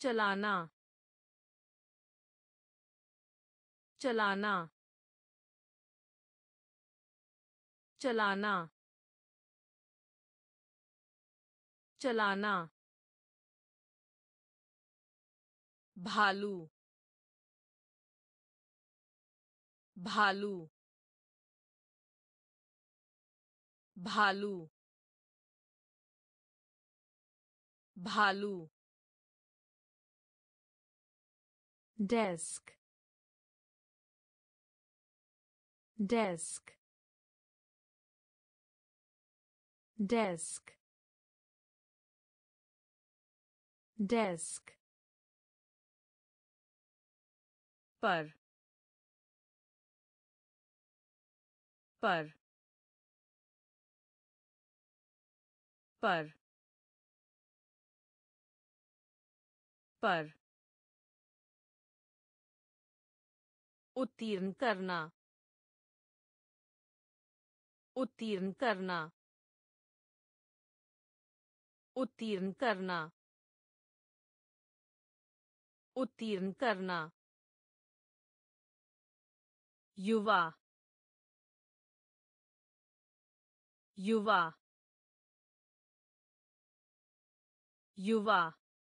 चलाना चलाना चलाना चलाना भालू भालू भालू भालू डेस्क डेस्क डेस्क डेस्क पर पर पर पर उत्तीर्ण करना उत्तीर्ण करना उत्तीर्ण करना उत्तीर्ण करना युवा युवा युवा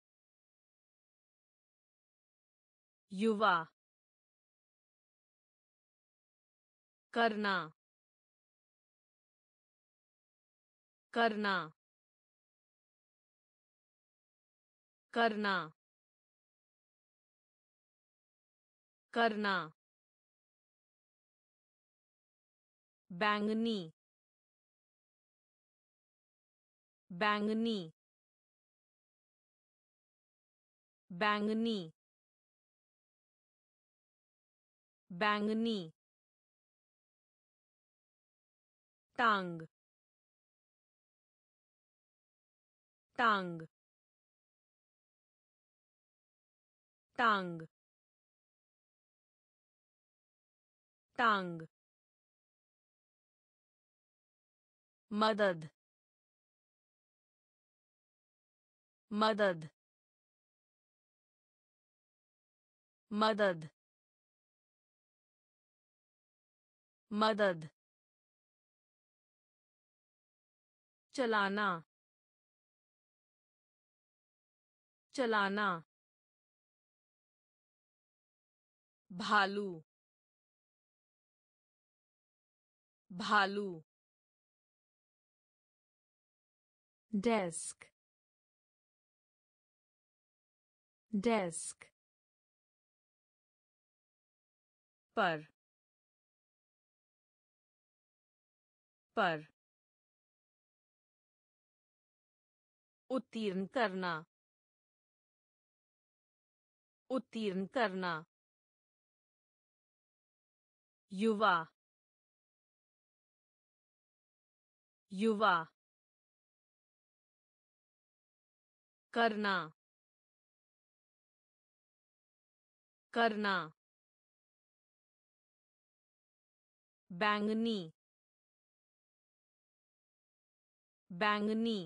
युवा करना करना करना करना बैंगनी बैंगनी बैंगनी बैंगनी टांग टांग टांग टांग मदद मदद मदद मदद चलाना चलाना भालू भालू डेस्क डेस्क पर पर उत्तीर्ण करना उत्तीर्ण करना युवा युवा करना करना बैंगनी बैंगनी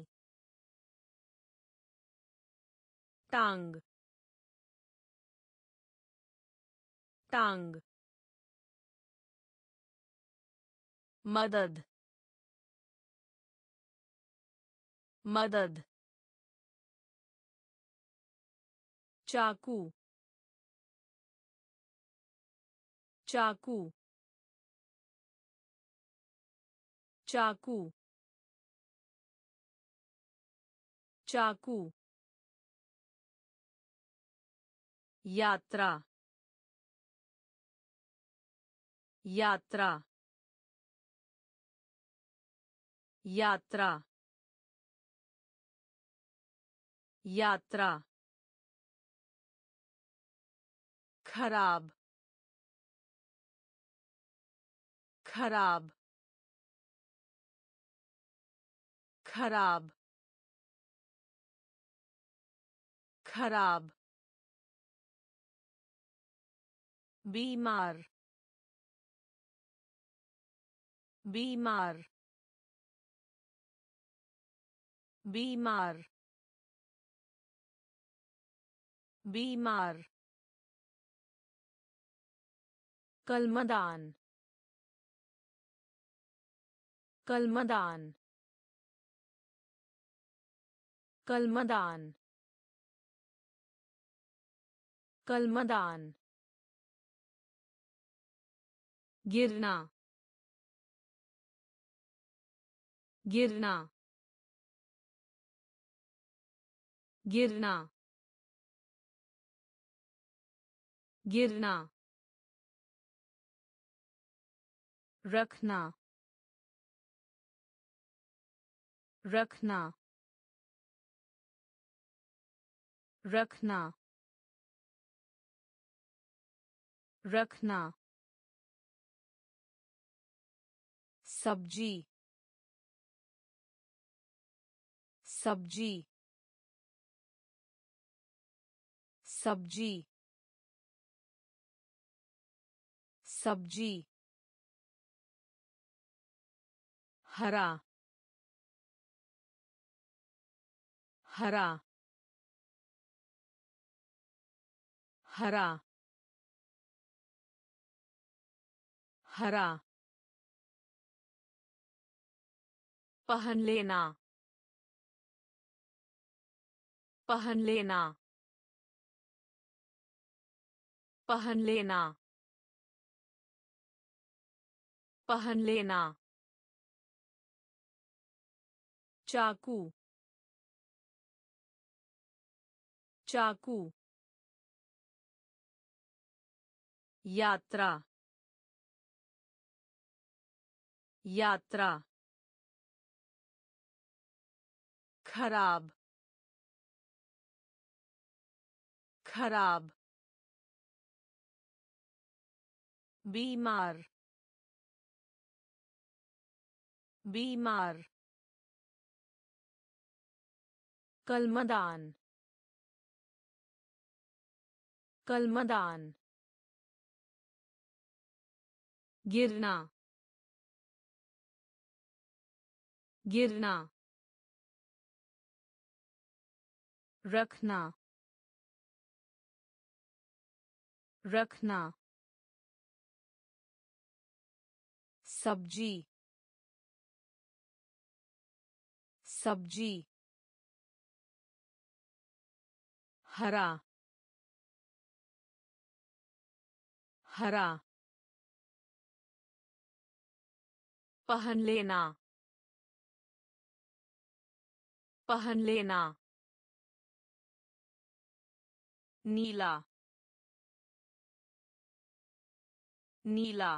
टांग टांग मदद मदद चाकू चाकू चाकू चाकू यात्रा यात्रा यात्रा यात्रा खराब खराब खराब खराब बीमार बीमार बीमार बीमार कलमदान कलमदान कलमदान कलमदान गिरना गिरना गिरना गिरना रखना रखना रखना रखना सब्जी सब्जी सब्जी सब्जी हरा हरा हरा हरा पहन लेना पहन लेना पहन लेना पहन लेना चाकू चाकू यात्रा यात्रा खराब खराब बीमार बीमार कलमदान कलमदान गिरना गिरना रखना रखना सब्जी सब्जी हरा हरा पहन लेना पहन लेना नीला नीला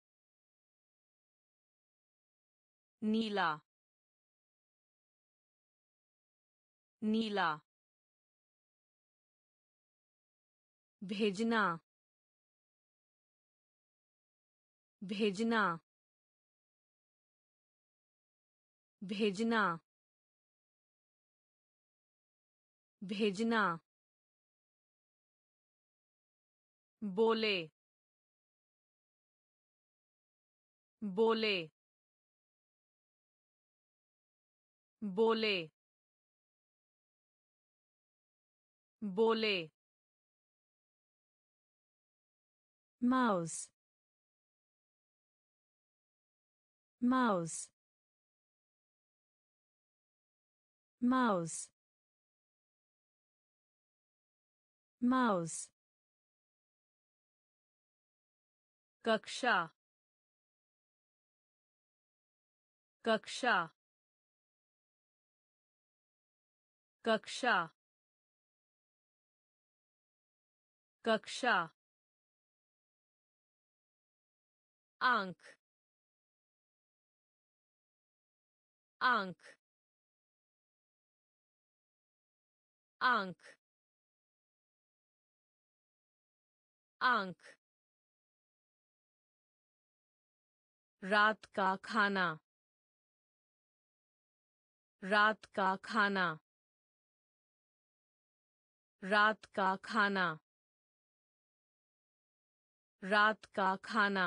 नीला नीला भेजना भेजना भेजना भेजना बोले बोले बोले बोले mouse mouse mouse mouse कक्षा कक्षा कक्षा कक्षा आंख आंख आंख आंख रात का खाना रात का खाना रात का खाना रात का खाना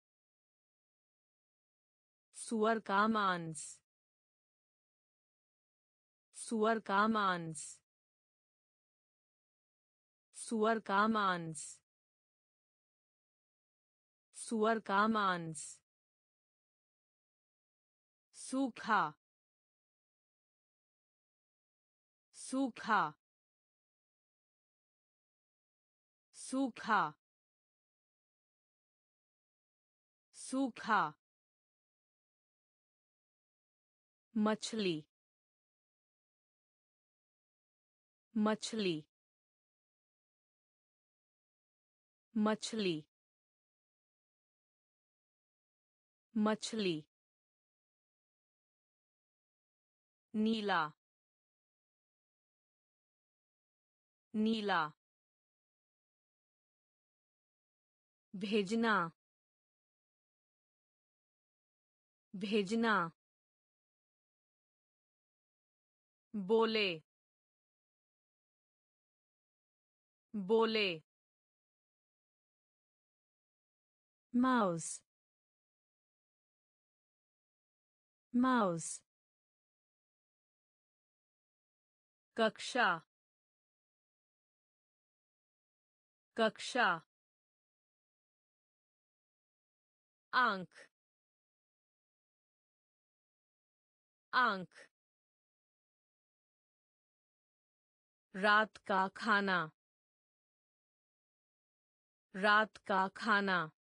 सुअर का मांस सुअर का मांस सुअर का मांस सुअर का मांस सूखा सूखा सूखा सूखा मछली मछली मछली मछली नीला नीला भेजना भेजना बोले बोले माउस माउस कक्षा कक्षा आंख आंख रात का खाना रात का खाना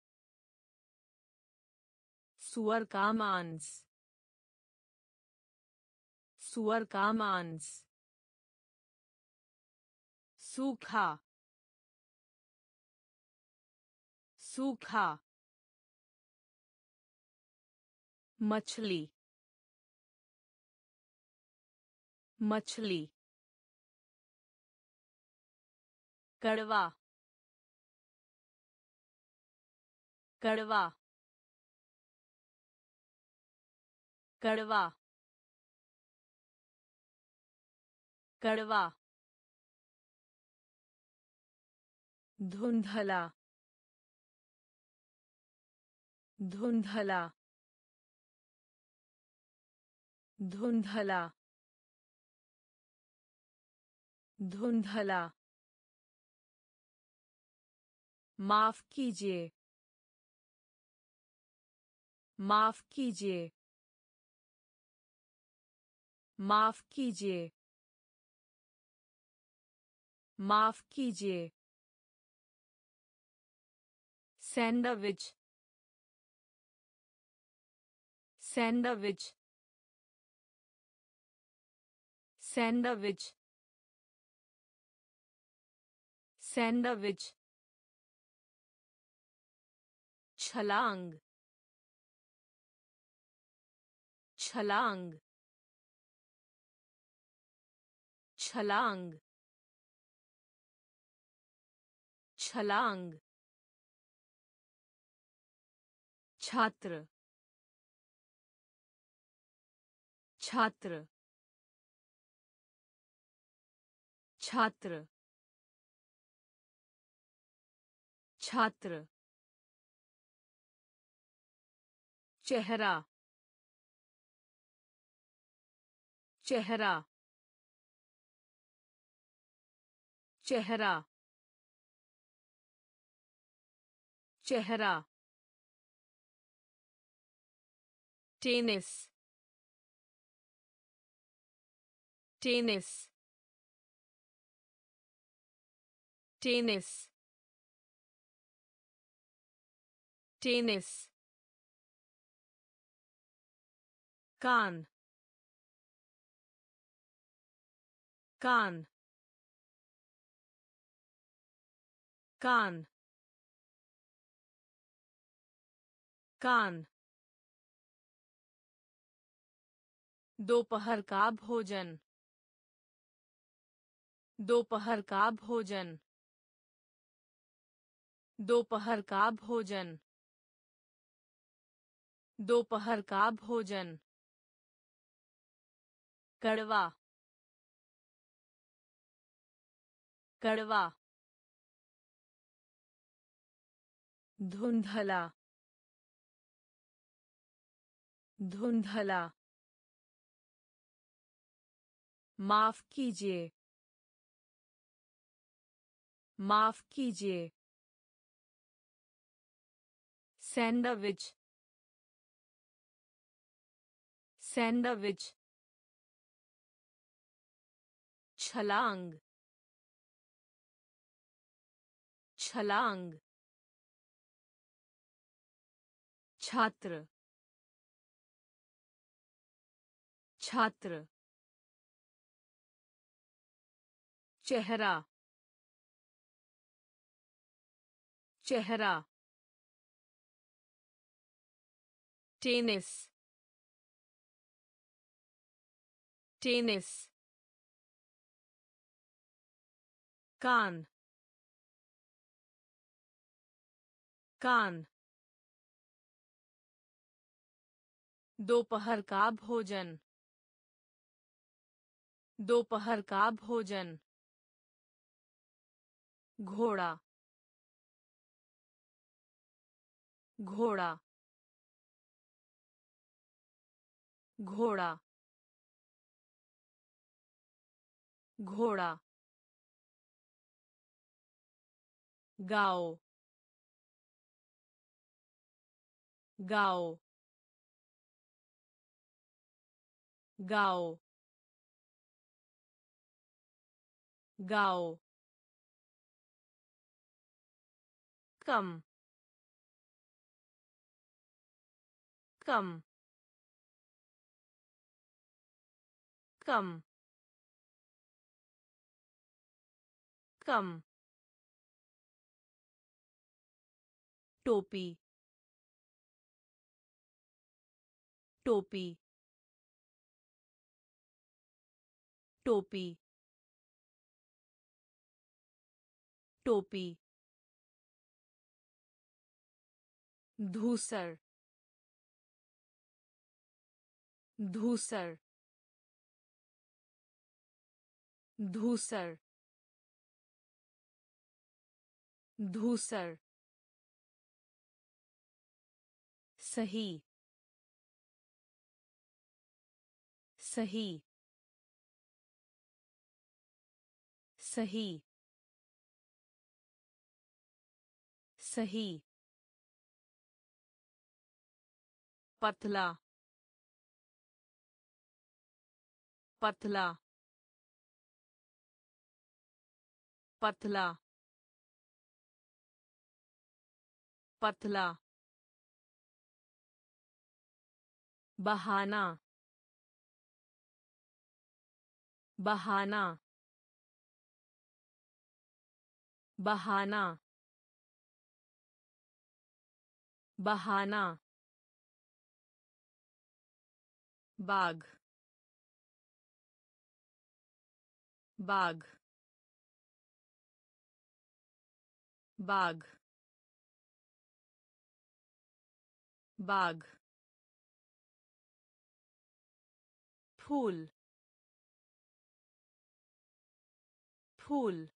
सुअर का मांस सुअर का मांस सूखा सूखा मछली मछली कड़वा कड़वा कड़वा कड़वा धुंधला धुंधला धुंधला धुंधला माफ कीजिए माफ कीजिए माफ कीजिए माफ कीजिए सैंडविच सैंडविच सैंडविच सैंडविच छलांग छलांग छलांग छलांग छात्र छात्र छात्र छात्र चेहरा चेहरा चेहरा चेहरा टेनिस टेनिस टेनिस टेनिस कान कान कान कान दोपहर का भोजन दोपहर का भोजन दोपहर का भोजन दोपहर का भोजन कड़वा कड़वा धुंधला धुंधला माफ कीजिए माफ कीजिए सैंडविच सैंडविच छलांग छलांग छात्र छात्र चेहरा चेहरा टेनिस टेनिस कान कान दोपहर का भोजन दोपहर का भोजन घोड़ा घोड़ा घोड़ा घोड़ा गाओ गाओ गाओ गाओ कम कम कम कम टोपी टोपी टोपी टोपी धूसर धूसर धूसर धूसर सही सही सही सही पतला पतला पतला पतला बहाना बहाना बहाना बहाना बाग बाग बाग बाग फूल फूल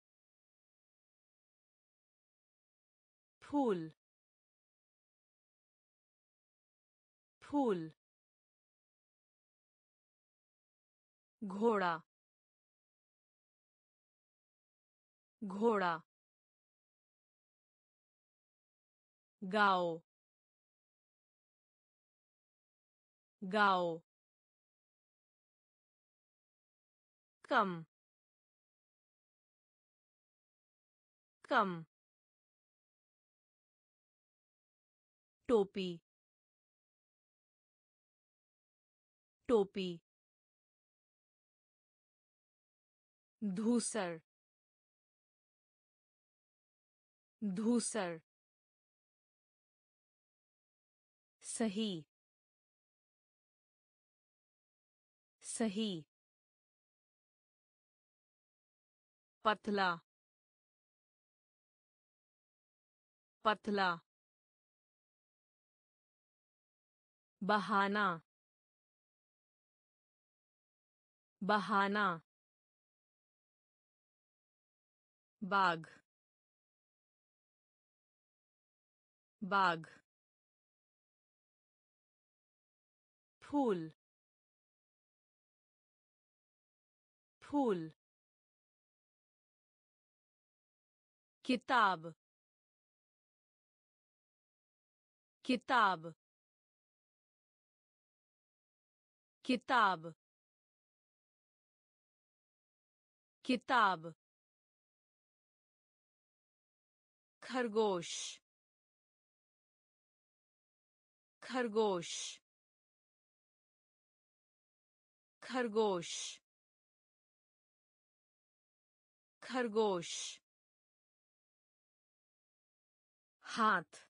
फूल फूल घोड़ा घोड़ा गाओ गाओ कम कम टोपी टोपी धूसर धूसर सही सही पतला पतला बहाना बहाना बाग बाग फूल फूल किताब किताब किताब किताब खरगोश खरगोश खरगोश खरगोश हाथ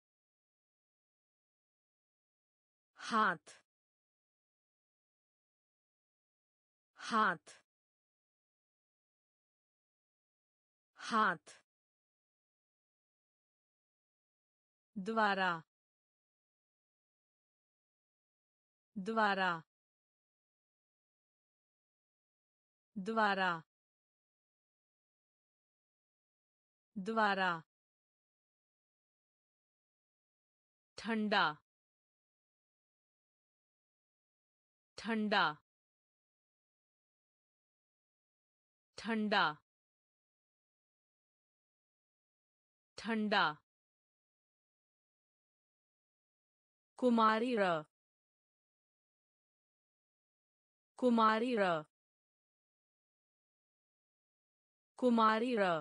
हाथ हाथ हाथ द्वारा द्वारा द्वारा द्वारा ठंडा ठंडा ठंडा ठंडा कुमारी र कुमारी र कुमारी र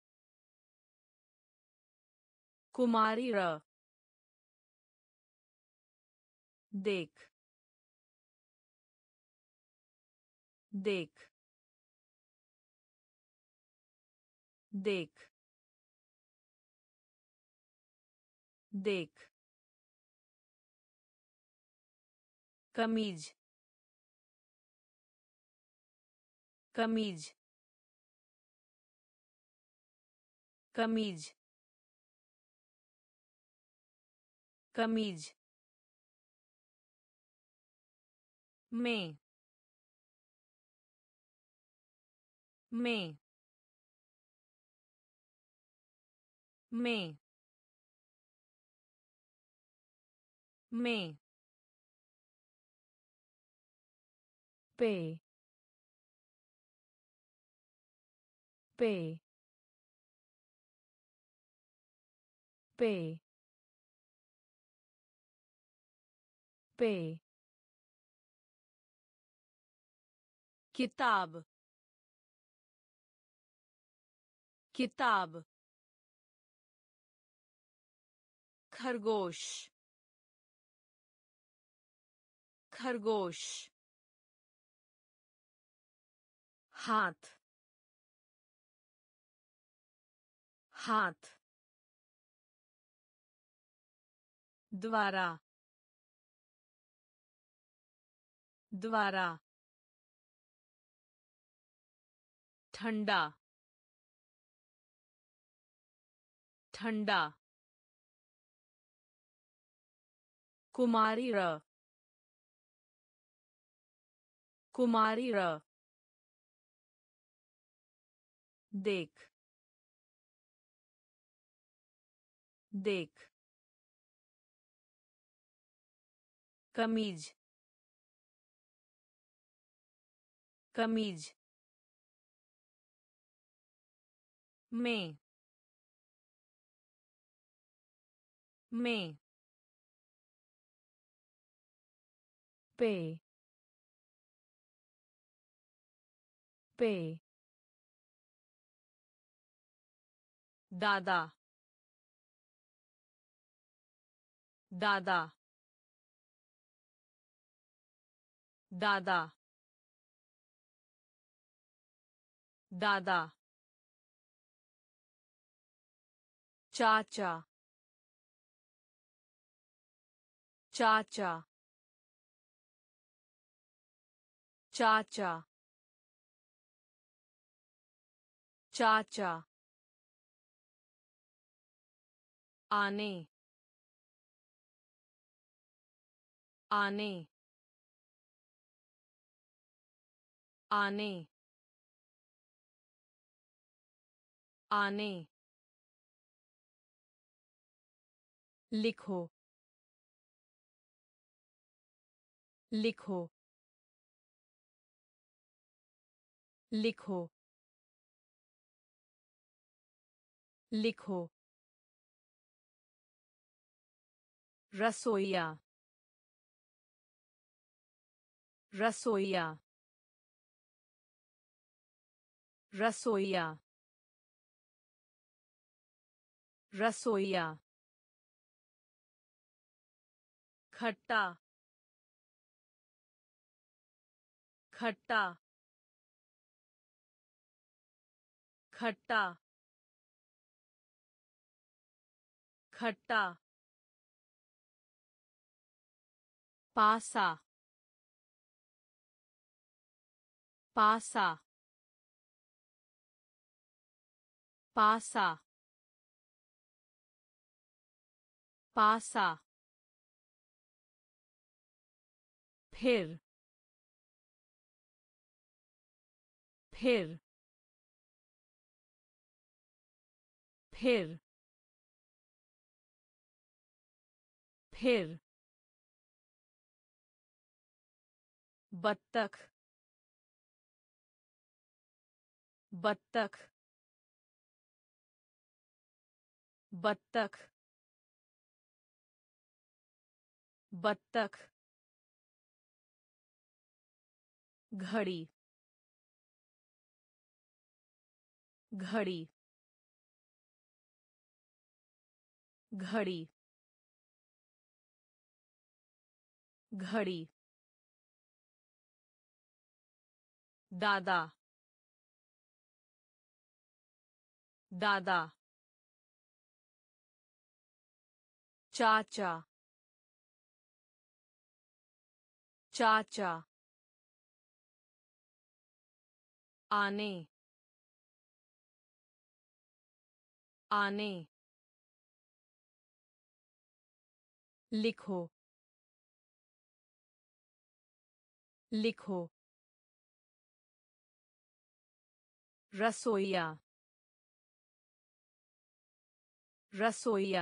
कुमारी र देख देख देख देख कमीज कमीज कमीज कमीज में में में में पे पे पे पे किताब किताब खरगोश खरगोश हाथ हाथ द्वारा द्वारा ठंडा ठंडा कुमारी र कुमारी र देख देख कमीज कमीज में में पे पे दादा दादा दादा दादा चाचा चाचा चाचा चाचा आने आने आने आने लिखो लिखो लिखो लिखो रसोइया रसोइया रसोइया रसोइया खट्टा खट्टा खट्टा खट्टा पासा पासा पासा पासा फिर फिर फिर फिर बत्तख बत्तख बत्तख बत्तख घड़ी घड़ी घड़ी घड़ी दादा दादा चाचा चाचा आने आने लिखो लिखो रसोइया रसोइया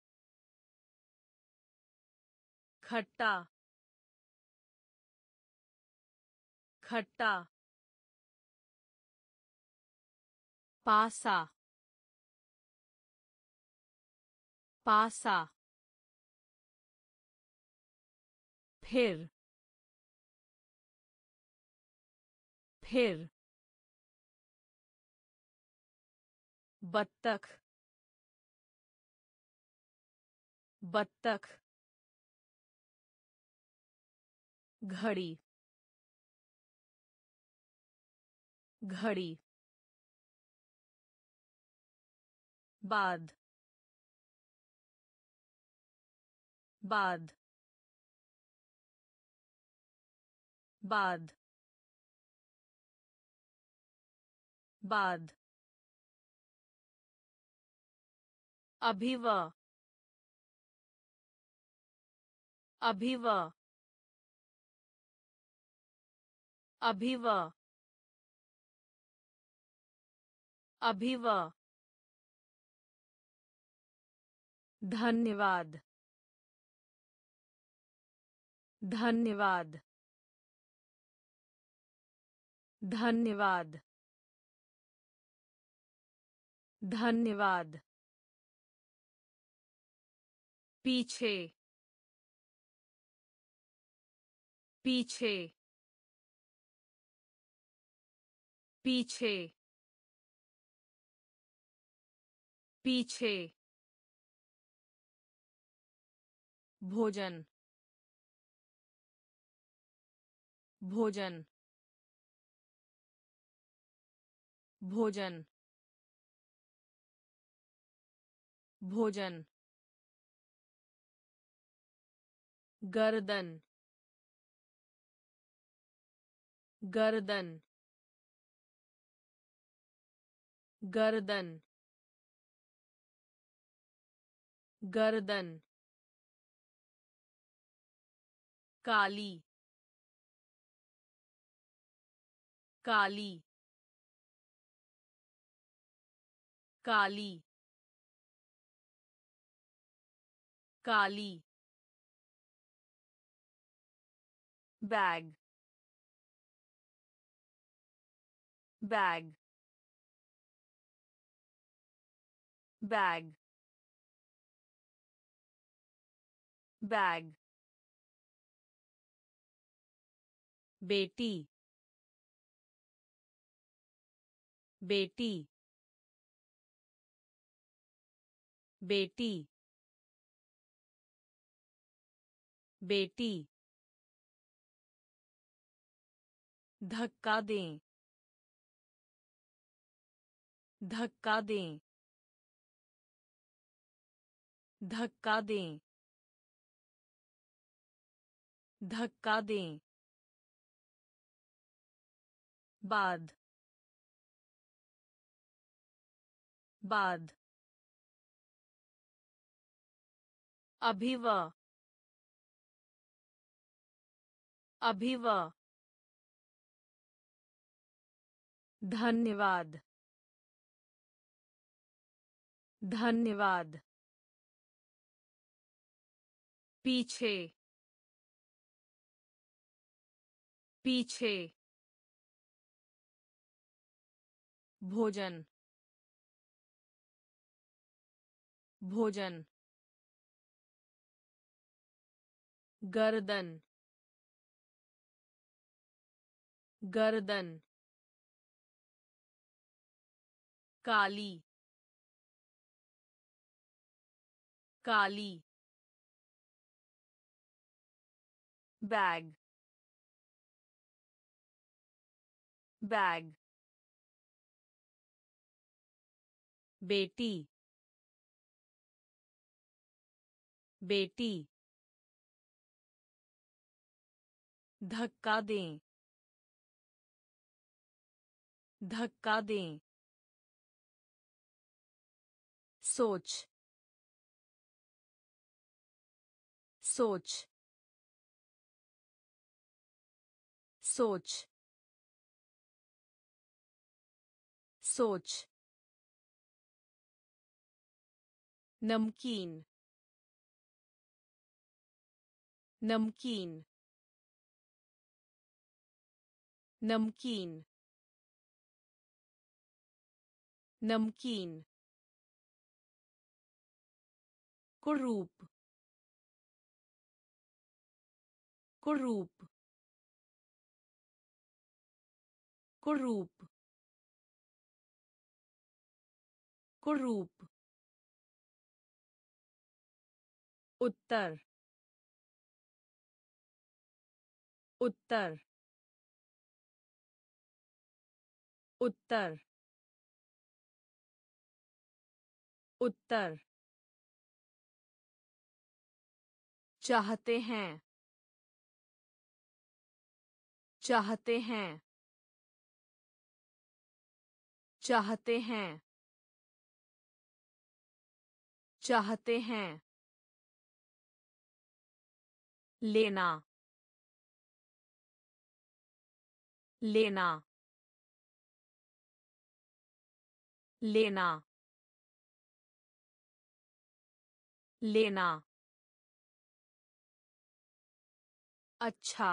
खट्टा खट्टा पासा पासा फिर फिर बत्तख बत्तख घड़ी घड़ी बाद बाद बाद बाद अभिव अभिव अभिव अभिव धन्यवाद धन्यवाद धन्यवाद धन्यवाद पीछे पीछे पीछे पीछे भोजन भोजन भोजन भोजन गर्दन गर्दन गर्दन गर्दन काली काली काली काली बैग बैग बैग बैग बेटी बेटी बेटी बेटी धक्का दें धक्का दें धक्का दें धक्का दें बाद बाद अभिवा अभिवा धन्यवाद धन्यवाद पीछे पीछे भोजन भोजन गर्दन गर्दन काली काली बैग बैग बेटी बेटी धक्का दें धक्का दें सोच सोच सोच सोच नमकीन नमकीन नमकीन नमकीन कुरूप कुरूप कुरूप कुरूप उत्तर उत्तर उत्तर उत्तर चाहते हैं चाहते हैं चाहते हैं चाहते हैं लेना लेना लेना लेना अच्छा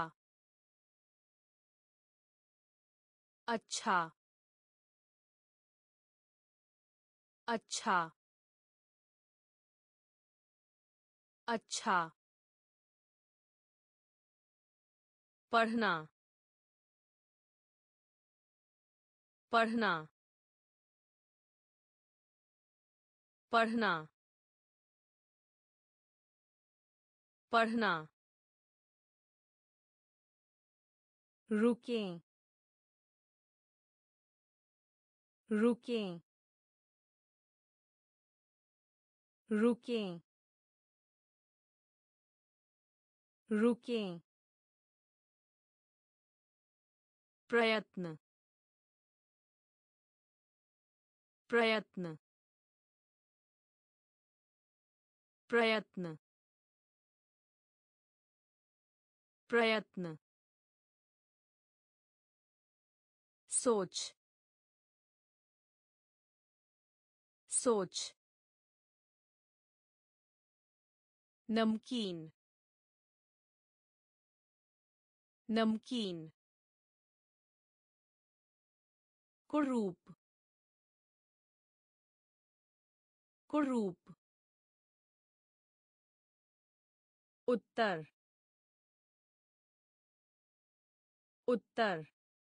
अच्छा अच्छा अच्छा पढ़ना पढ़ना पढ़ना पढ़ना रुकें रुकें रुकें रुकें प्रयत्न प्रयत्न प्रयत्न प्रयत्न सोच सोच नमकीन नमकीन कुरूप कुरूप उत्तर उत्तर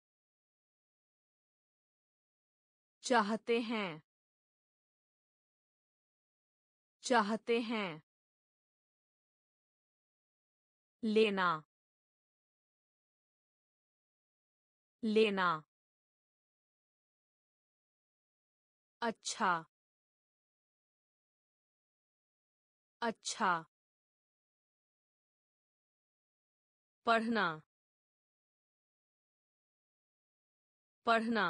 चाहते हैं चाहते हैं लेना लेना अच्छा अच्छा पढ़ना पढ़ना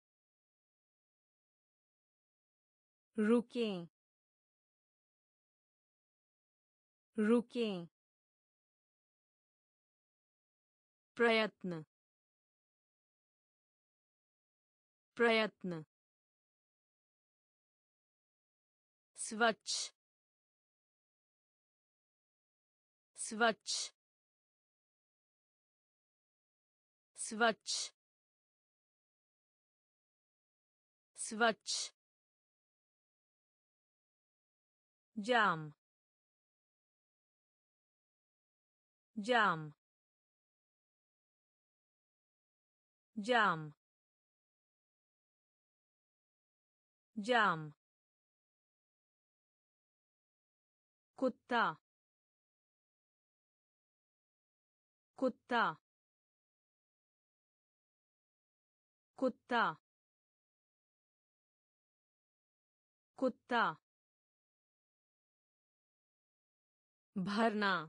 रुकें रुकें प्रयत्न प्रयत्न स्वच्छ स्वच्छ स्वच्छ स्वच्छ जाम जाम जाम जाम कुत्ता कुत्ता कुत्ता कुत्ता भरना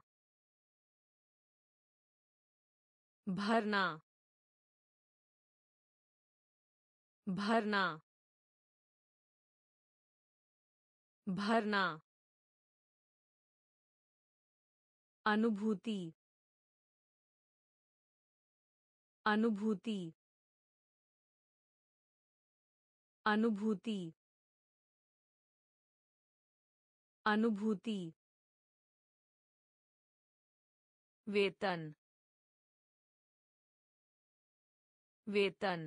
भरना भरना भरना अनुभूति अनुभूति अनुभूति अनुभूति वेतन वेतन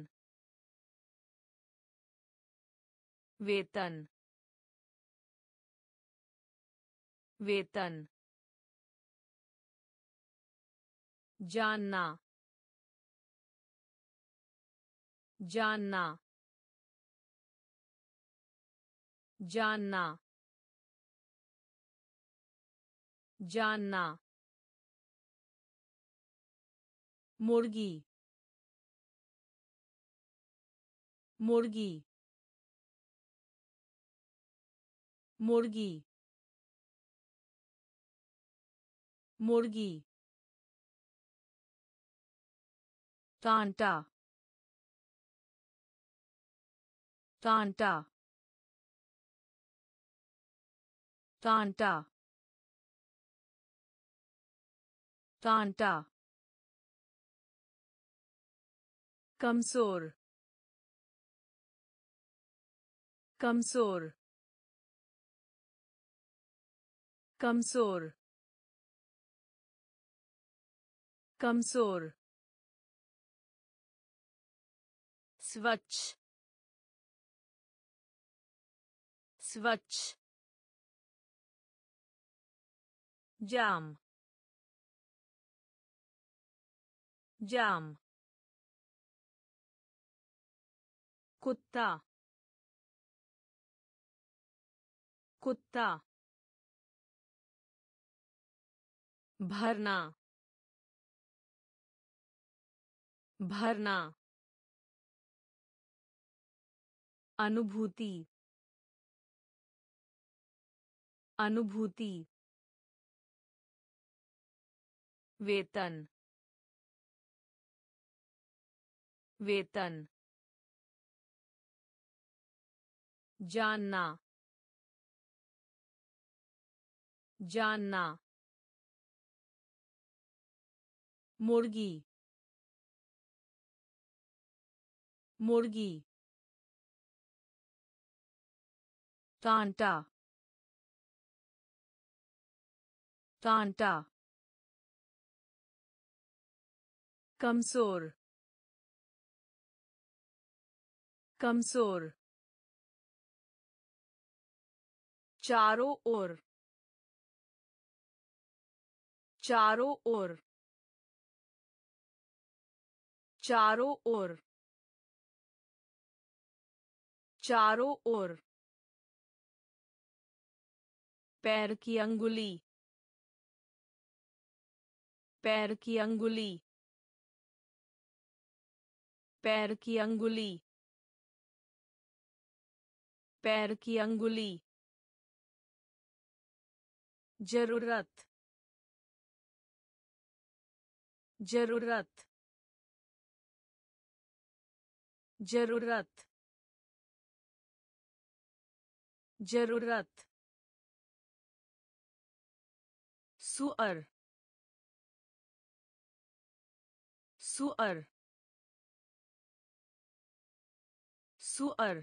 वेतन वेतन जानना जानना जानना जानना मुर्गी मुर्गी मुर्गी मुर्गी कांटा कांटा कांटा कांटा कमजोर कमजोर कमजोर कमजोर स्वच्छ स्वच्छ जाम जाम कुत्ता कुत्ता भरना भरना अनुभूति अनुभूति वेतन वेतन जानना जानना मुर्गी मुर्गी कांटा कांटा कमजोर कमजोर चारों ओर चारों ओर चारों ओर चारों ओर पैर की अंगुली पैर की अंगुली पैर की अंगुली पैर की अंगुली जरूरत जरूरत जरूरत जरूरत सुअर सुअर सुअर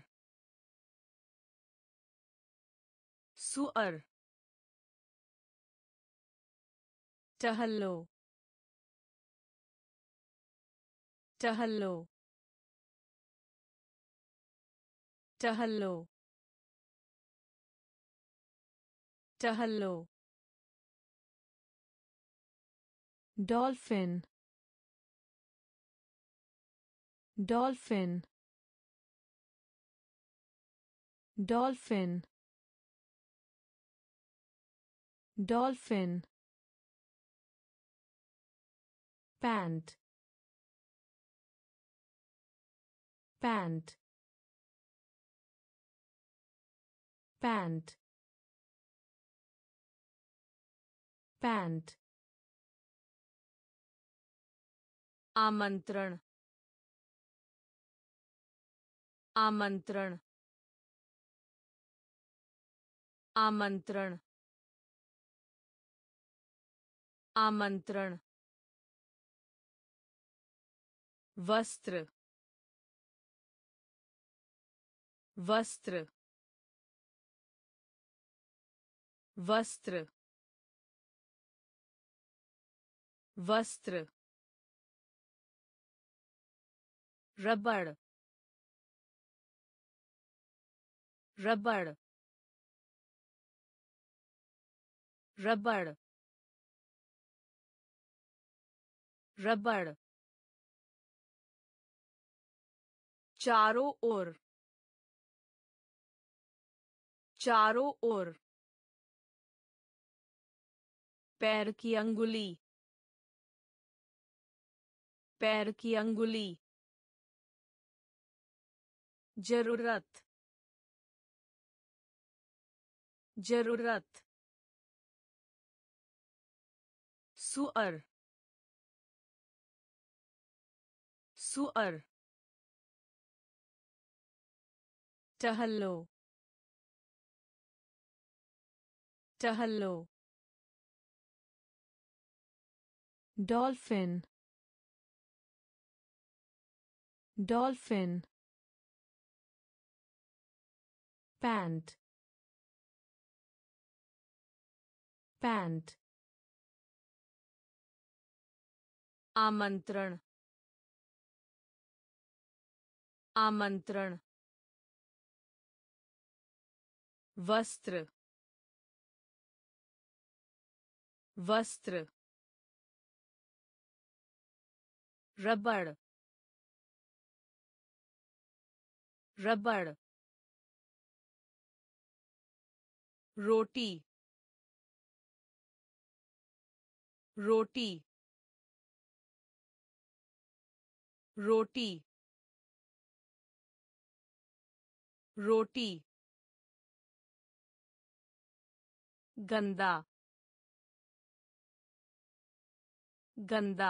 सुअर टहलो टहलो टहलो टहलो dolphin dolphin dolphin dolphin pant pant pant pant आमंत्रण आमंत्रण आमंत्रण आमंत्रण वस्त्र वस्त्र वस्त्र वस्त्र रबड़ रबड़ रबड़ रबड़ चारों ओर चारों ओर पैर की अंगुली पैर की अंगुली जरूरत जरूरत सुअर सुअर टहलो टहलो डॉल्फिन डॉल्फिन पैंट पैंट आमंत्रण आमंत्रण वस्त्र वस्त्र रबड़ रबड़ रोटी रोटी रोटी रोटी गंदा गंदा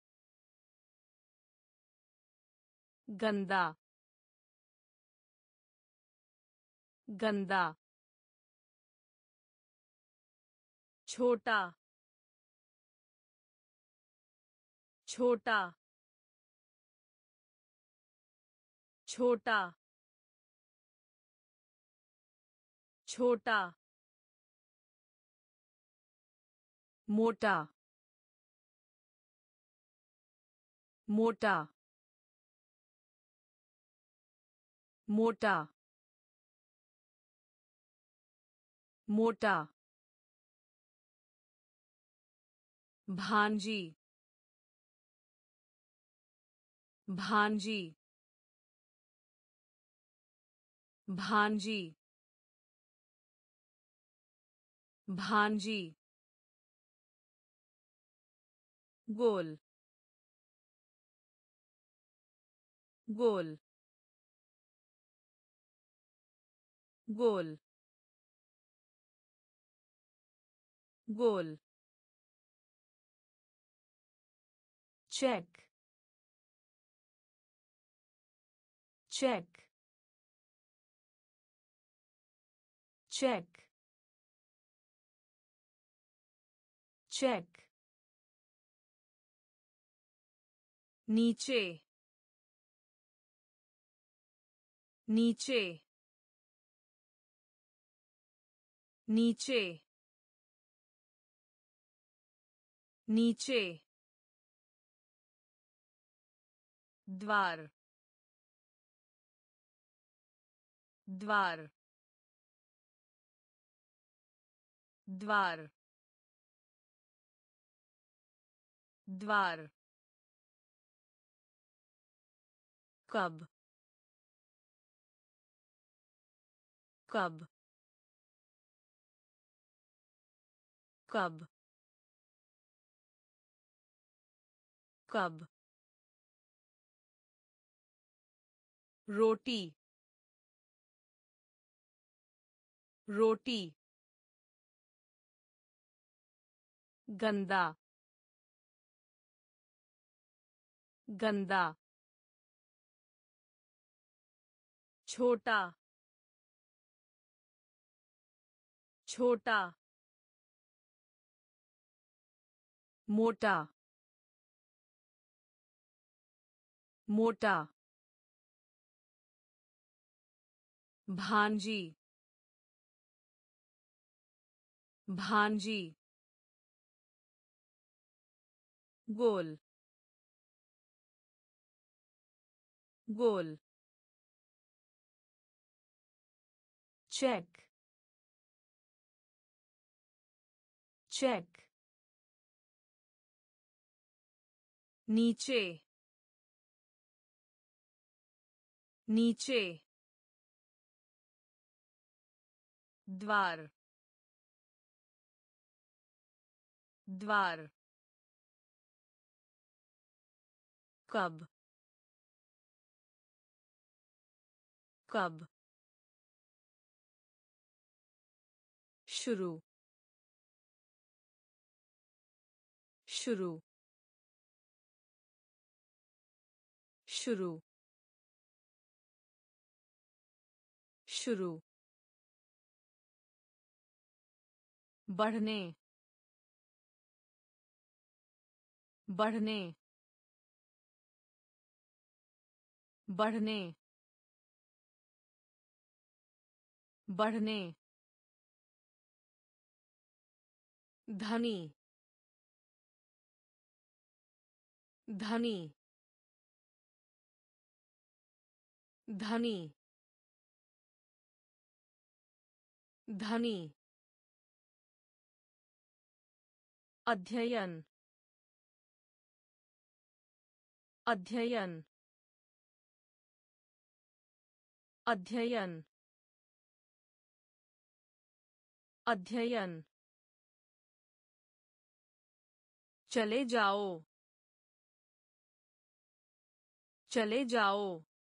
गंदा गंदा छोटा छोटा छोटा छोटा मोटा मोटा मोटा मोटा भांजी भांजी भांजी भांजी गोल गोल गोल गोल चेक चेक चेक चेक नीचे नीचे नीचे नीचे द्वार द्वार द्वार द्वार कब कब कब कब रोटी रोटी गंदा गंदा छोटा छोटा मोटा मोटा भांजी भांजी गोल गोल चेक चेक नीचे नीचे द्वार द्वार कब कब शुरू शुरू शुरू शुरू बढ़ने बढ़ने बढ़ने बढ़ने धनी धनी धनी धनी अध्ययन अध्ययन अध्ययन अध्ययन चले जाओ चले जाओ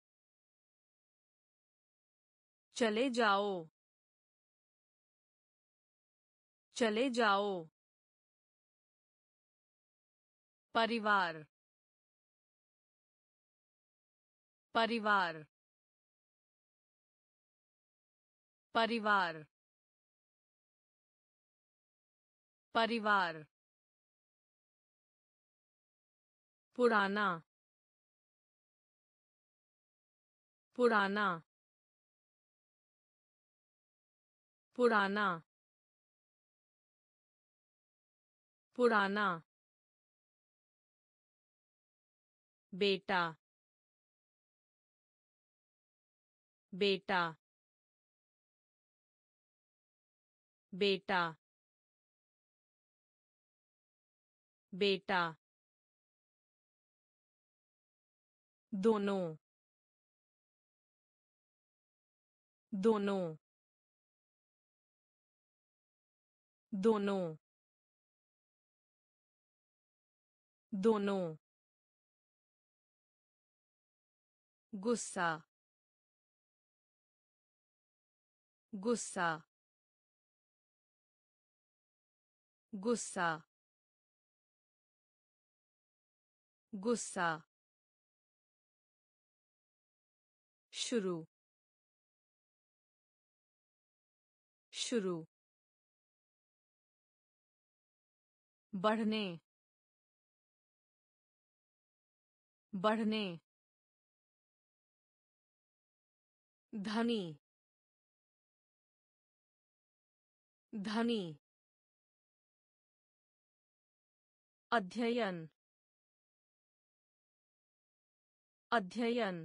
चले जाओ चले जाओ परिवार परिवार परिवार परिवार पुराना पुराना पुराना पुराना बेटा बेटा बेटा बेटा दोनों दोनों दोनों दोनों गुस्सा गुस्सा गुस्सा गुस्सा शुरू शुरू बढ़ने बढ़ने धनी धनी अध्ययन अध्ययन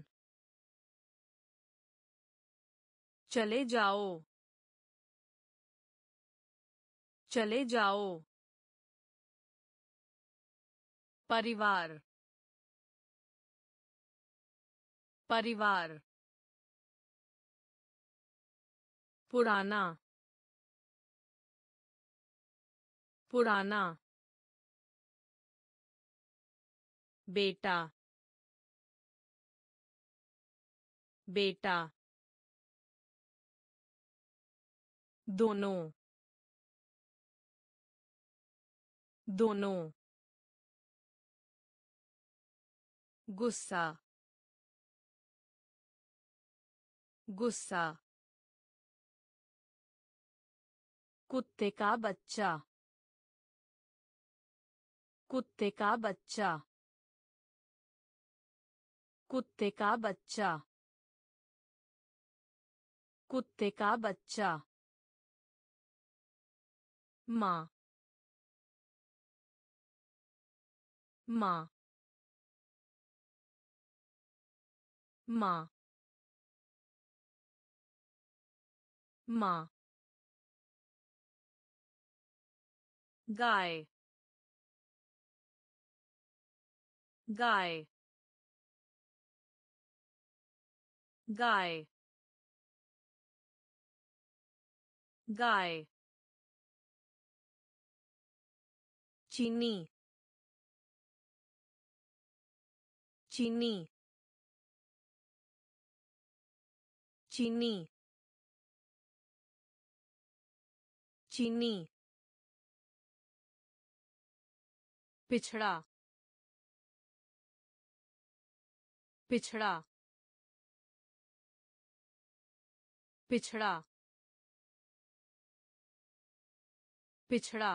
चले जाओ चले जाओ परिवार परिवार पुराना पुराना बेटा बेटा दोनों दोनों गुस्सा गुस्सा कुत्ते का बच्चा कुत्ते का बच्चा कुत्ते का बच्चा कुत्ते का बच्चा माँ माँ माँ माँ गाय गाय गाय गाय चीनी चीनी चीनी चीनी पिछड़ा पिछड़ा पिछड़ा पिछड़ा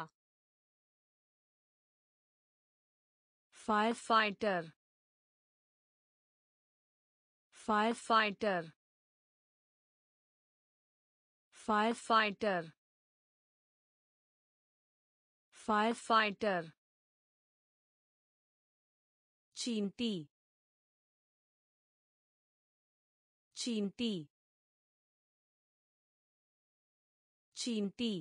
fire fighter fire fighter fire fighter fire fighter चींटी चींटी चींटी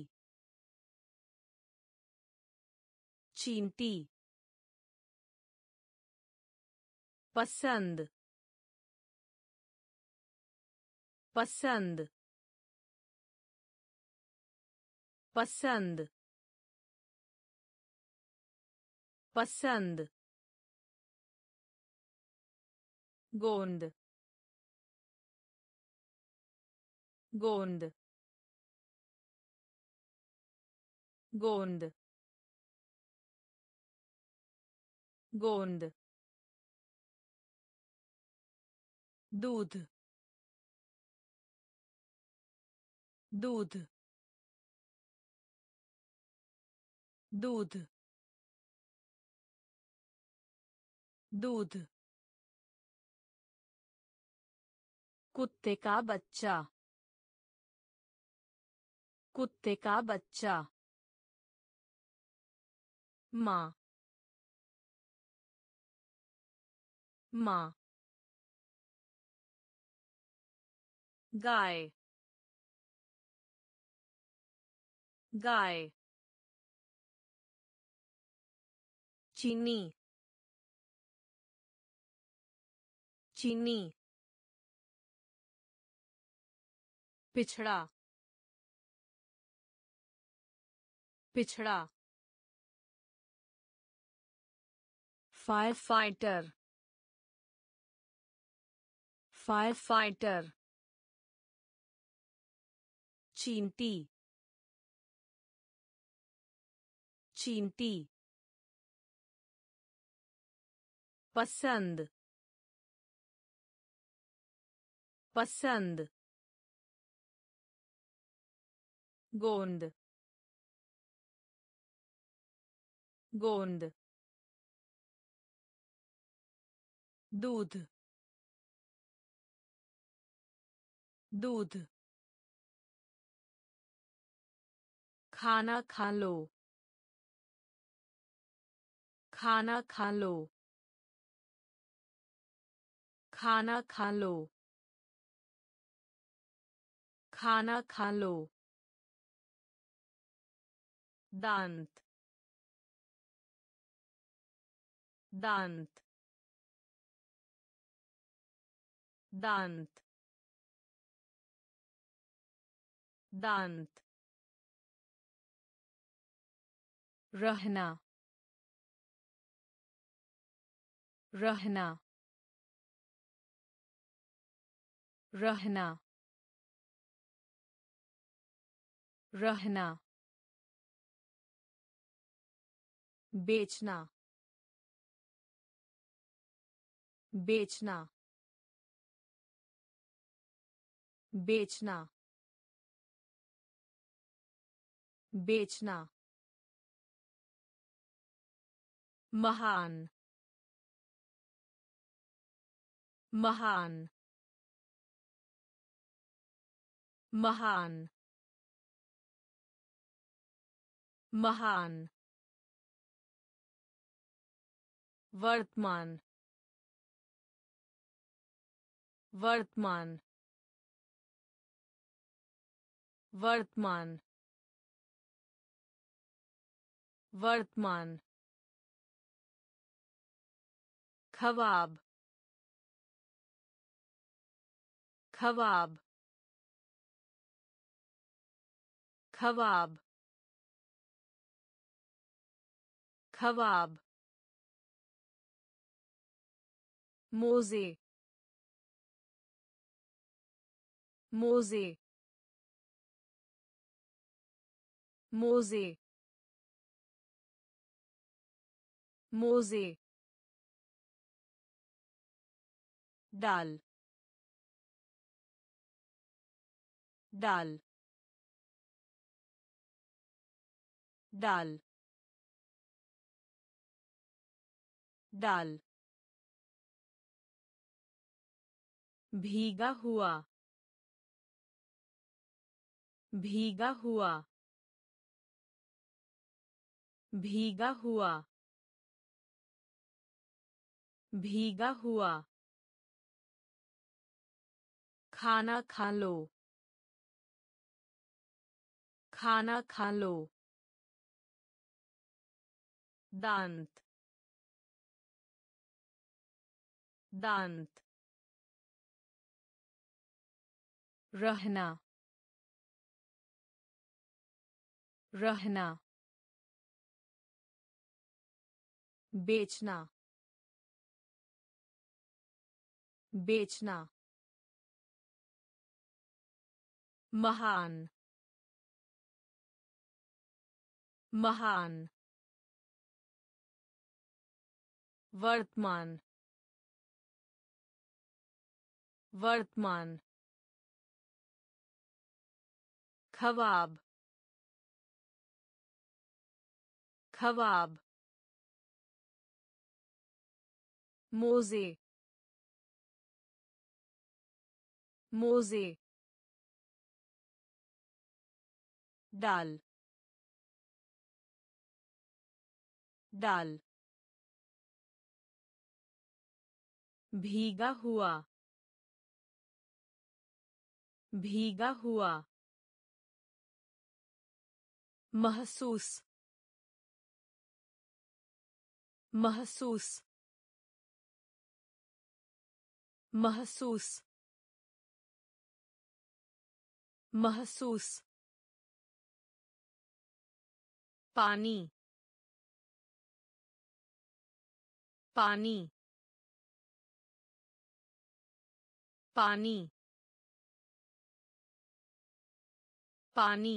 चींटी पसंद पसंद पसंद पसंद गोंद गोंद गोंद गोंद दूध दूध दूध दूध कुत्ते का बच्चा कुत्ते का बच्चा माँ माँ गाय गाय चीनी चीनी पिछड़ा पिछड़ा फायर फाइटर फायर फाइटर चींटी चींटी पसंद पसंद गोंद गोंद दूध दूध खाना खा लो खाना खा लो खाना खा लो खाना खा लो दांत दांत दांत दांत रहना रहना रहना रहना बेचना बेचना बेचना बेचना महान महान महान महान वर्तमान वर्तमान वर्तमान वर्तमान ख्वाब ख्वाब ख्वाब ख्वाब मोजे मोजे मोजे मोजे डाल डाल डाल डाल भीगा हुआ भीगा हुआ भीगा हुआ भीगा हुआ खाना खा लो खाना खा लो दांत दांत रहना रहना बेचना बेचना महान महान वर्तमान वर्तमान ख्वाब ख्वाब मोजे मोजे डाल डाल भीगा हुआ भीगा हुआ महसूस महसूस महसूस महसूस पानी पानी पानी पानी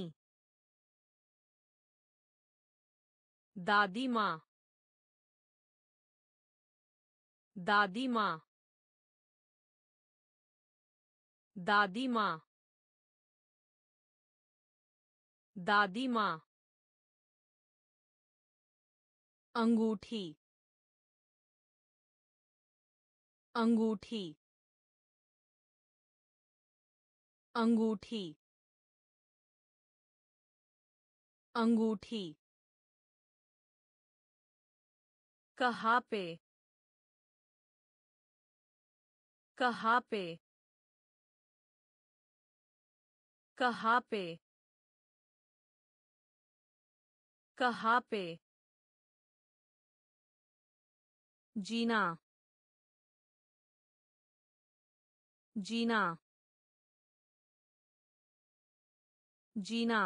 दादी माँ दादी माँ दादी माँ दादी माँ अंगूठी अंगूठी अंगूठी अंगूठी कहाँ पे कहाँ पे कहाँ पे कहाँ पे जीना जीना जीना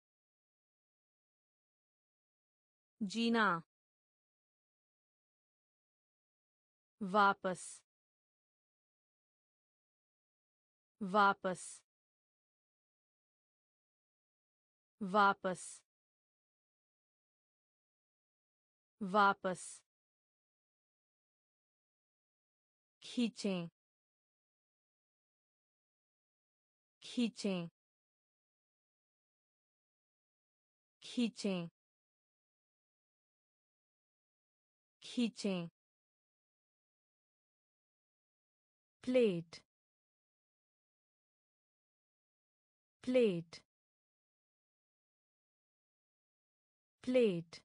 जीना वापस वापस वापस वापस खींचें खींचें खींचें खींचें प्लेट प्लेट प्लेट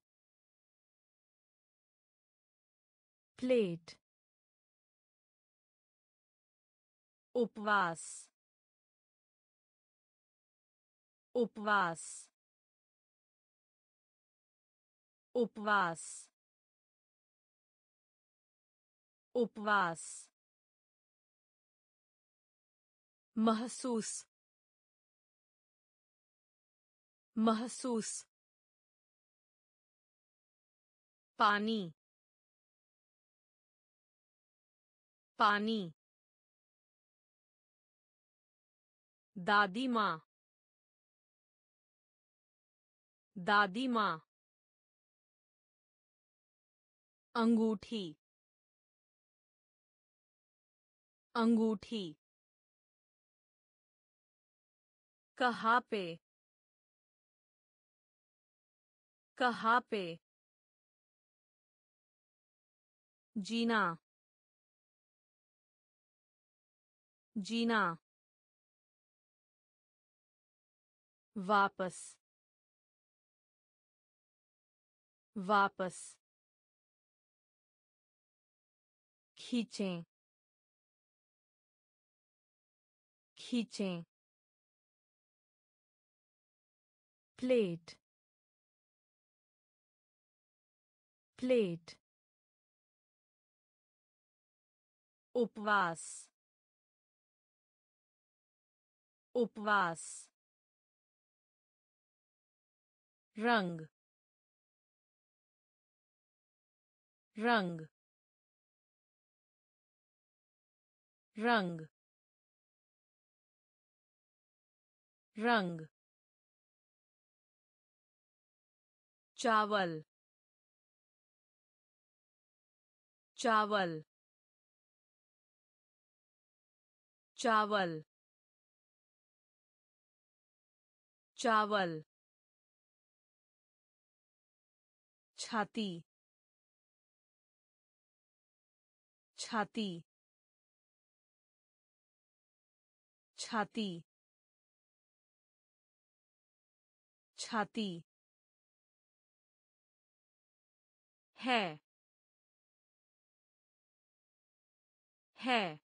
प्लेट उपवास उपवास उपवास उपवास महसूस महसूस पानी पानी दादी माँ दादी माँ अंगूठी अंगूठी कहाँ पे कहाँ पे जीना जीना वापस वापस खींचें खींचें प्लेट प्लेट उपवास उपवास रंग रंग रंग रंग चावल चावल चावल चावल छाती छाती छाती छाती है है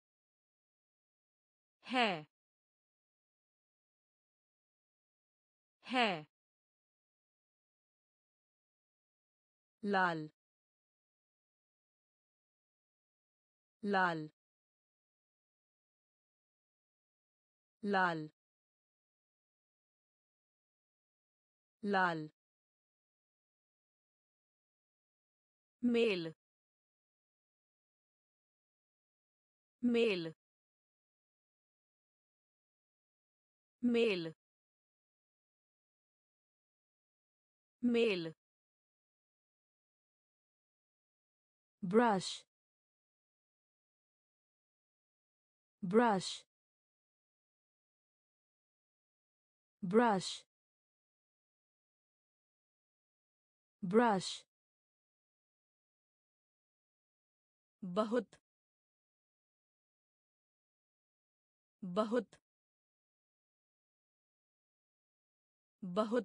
है है लाल लाल लाल लाल mail mail mail mail brush brush brush brush बहुत बहुत बहुत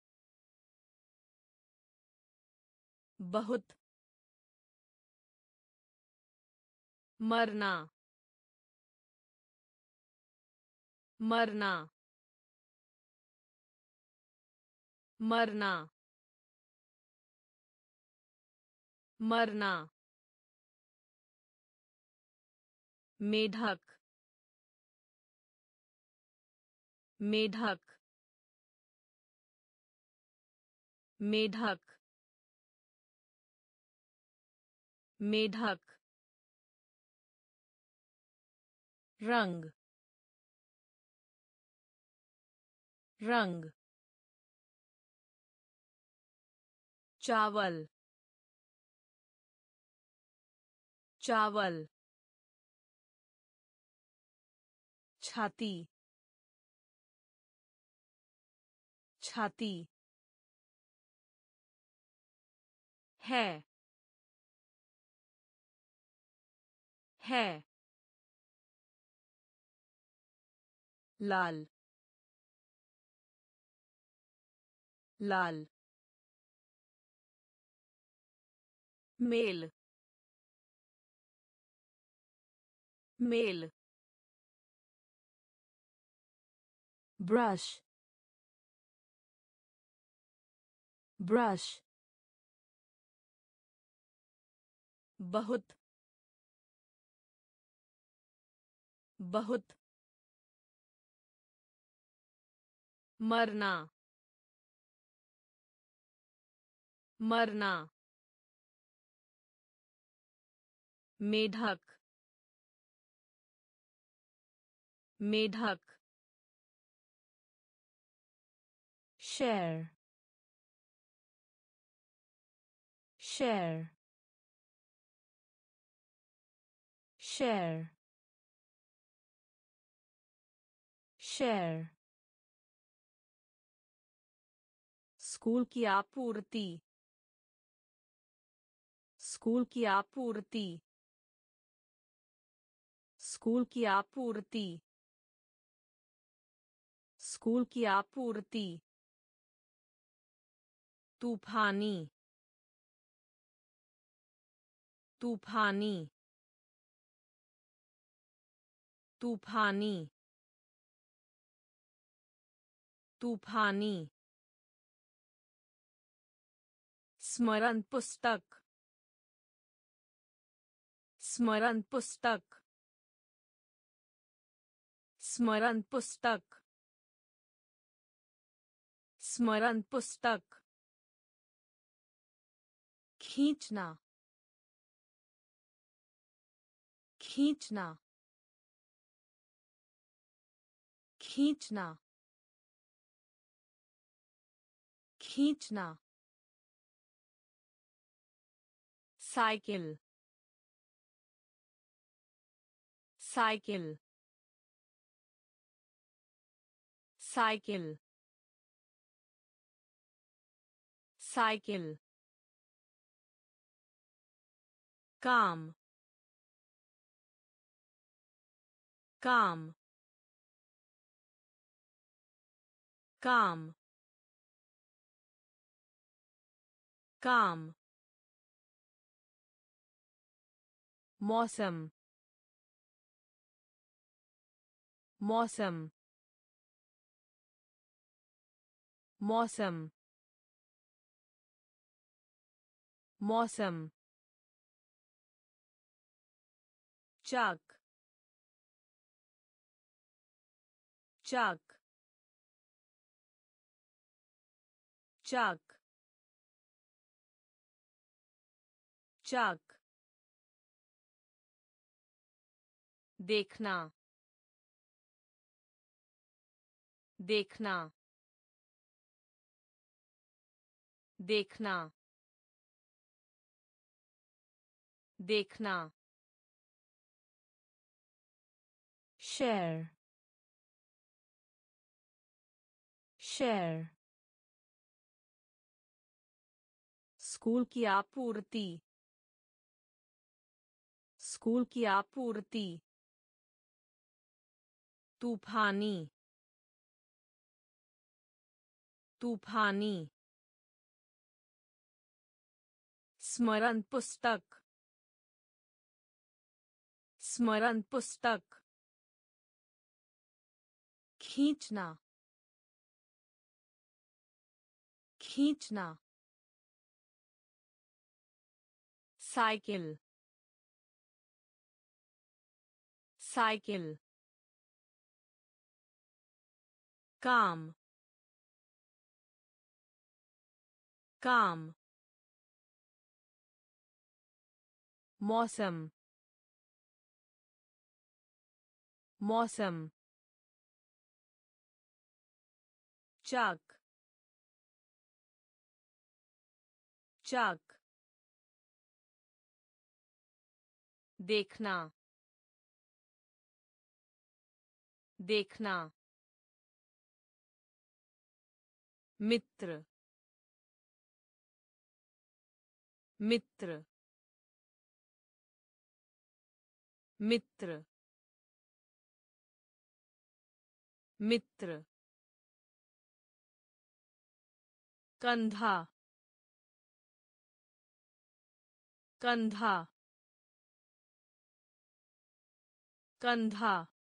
बहुत मरना मरना मरना मरना मेढक मेढक मेढक मेढक रंग रंग चावल चावल छाती छाती है है लाल लाल मेल मेल brush brush बहुत बहुत मरना मरना मेढक मेढक share share share share school की आपूर्ति स्कूल की आपूर्ति स्कूल की आपूर्ति स्कूल की आपूर्ति तूफानी तूफानी तूफानी तूफानी स्मरण पुस्तक स्मरण पुस्तक स्मरण पुस्तक स्मरण पुस्तक खींचना खींचना खींचना खींचना साइकिल साइकिल साइकिल साइकिल काम काम काम काम मौसम मौसम मौसम मौसम चाक चाक चाक चाक देखना देखना देखना देखना share share स्कूल की आपूर्ति स्कूल की आपूर्ति तूफानी तूफानी स्मरण पुस्तक स्मरण पुस्तक खींचना खींचना साइकिल साइकिल काम काम मौसम मौसम चाक चाक देखना देखना मित्र मित्र मित्र मित्र कंधा कंधा कंधा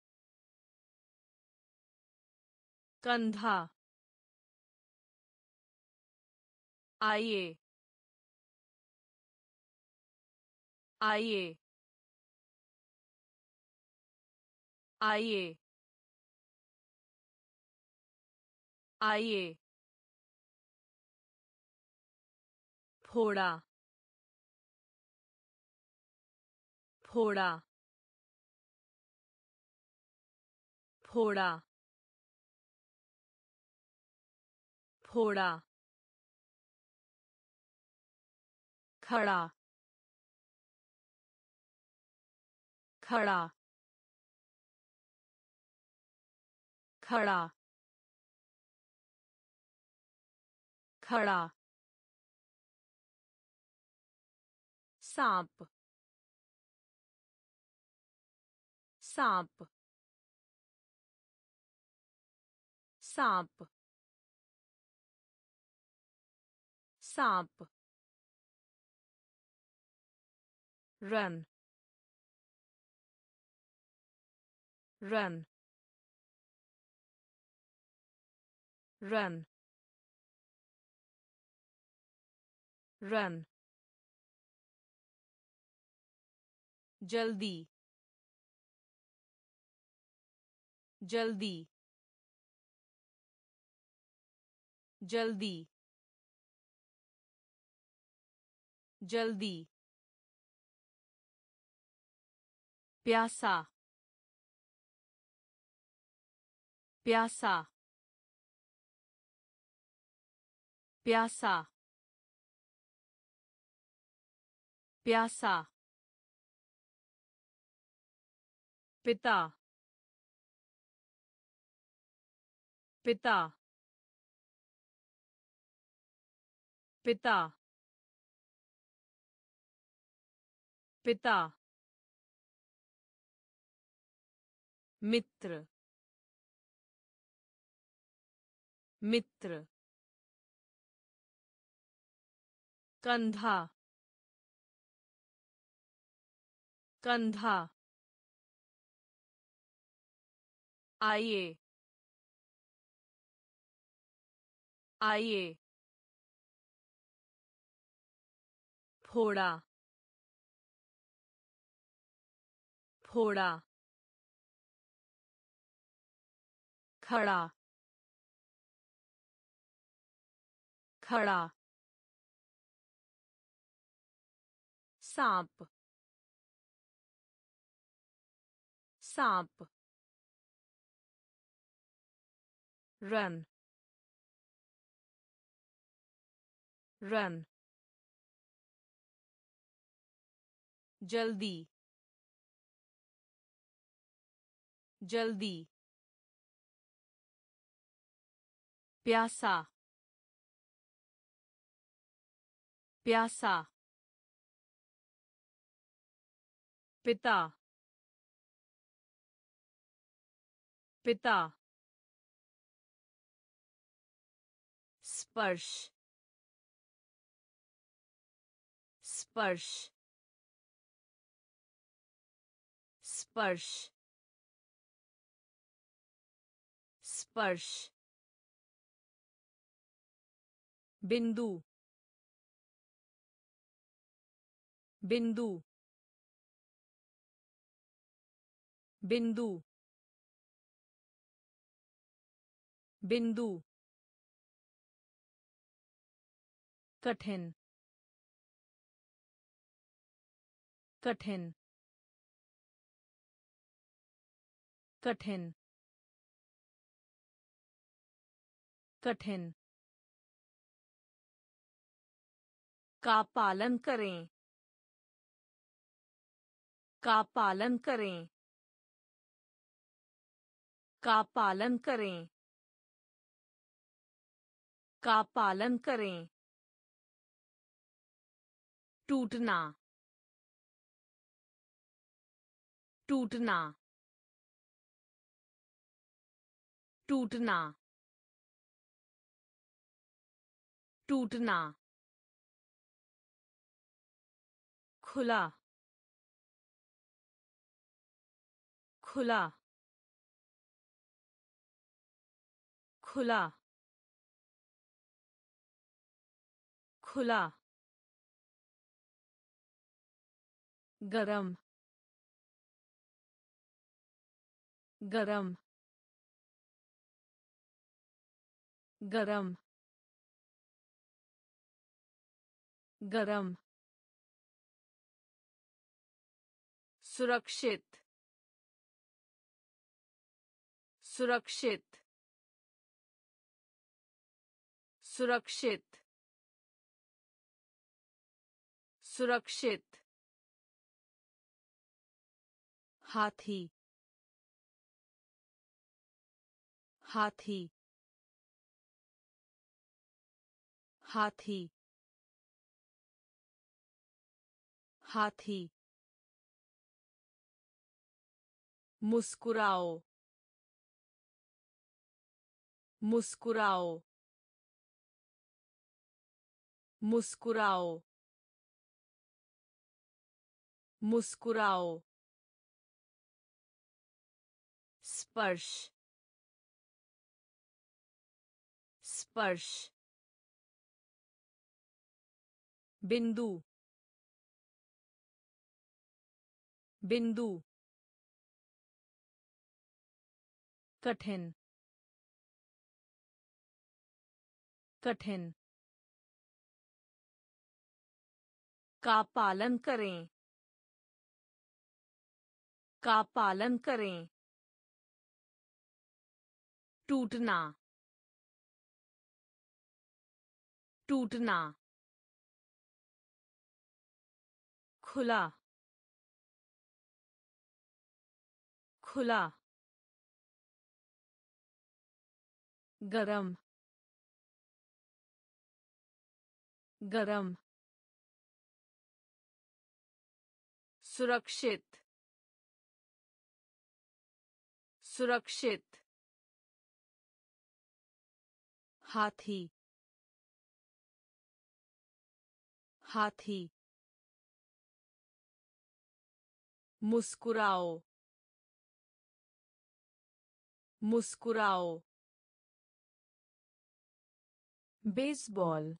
कंधा आइए आइए आइए आइए फोड़ा फोड़ा फोड़ा फोड़ा खड़ा खड़ा खड़ा खड़ा सांप सांप सांप सांप रन रन रन रन जल्दी जल्दी जल्दी जल्दी प्यासा प्यासा प्यासा प्यासा पिता पिता पिता पिता मित्र मित्र कंधा कंधा आइए आइए, फोड़ा, फोड़ा, खड़ा, खड़ा, सांप, सांप, रन, रन, जल्दी, जल्दी, प्यासा, प्यासा, पिता, पिता, स्पर्श, स्पर्श, स्पर्श, स्पर्श, बिंदु, बिंदु, बिंदु, बिंदु, कठिन, कठिन, कठिन, कठिन, का पालन करें, का पालन करें, का पालन करें, का पालन करें, टूटना, टूटना, टूटना, टूटना, खुला, खुला, खुला, खुला, गरम, गरम, गरम, गरम, सुरक्षित, सुरक्षित, सुरक्षित, सुरक्षित, हाथी, हाथी, हाथी, हाथी, मुस्कुराओ, मुस्कुराओ, मुस्कुराओ, मुस्कुराओ, स्पर्श, स्पर्श, बिंदु, बिंदु, कठिन, कठिन, का पालन करें, का पालन करें, टूटना, टूटना, खुला, खुला, गरम, गरम, सुरक्षित, सुरक्षित, हाथी, हाथी, मुस्कुराओ, मुस्कुराओ, बेसबॉल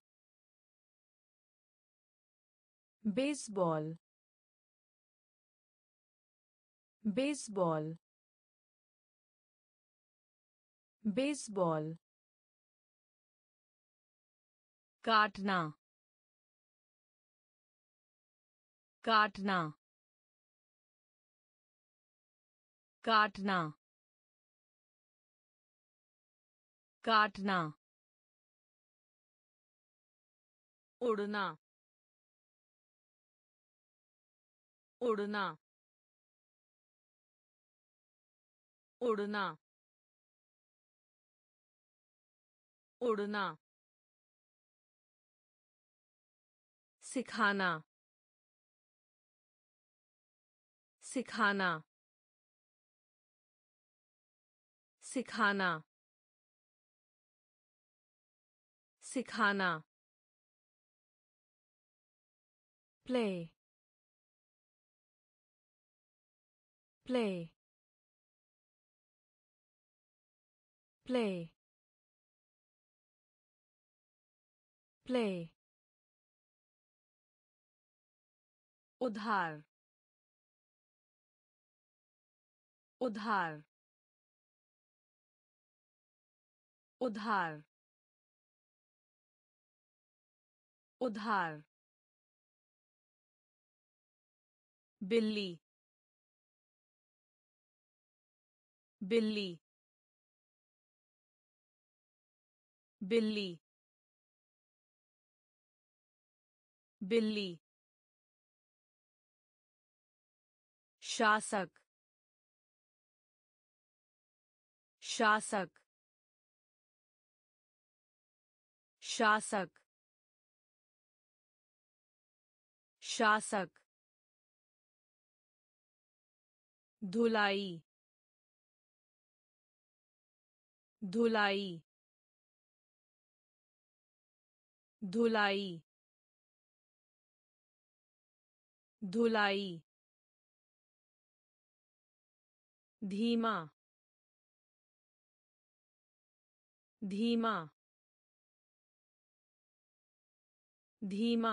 बेसबॉल बेसबॉल बेसबॉल काटना काटना काटना काटना उड़ना उड़ना उड़ना उड़ना सिखाना सिखाना सिखाना सिखाना प्ले प्ले प्ले प्ले उधार उधार उधार उधार बिल्ली बिल्ली बिल्ली बिल्ली शासक शासक शासक शासक धुलाई धुलाई धुलाई धुलाई धीमा धीमा धीमा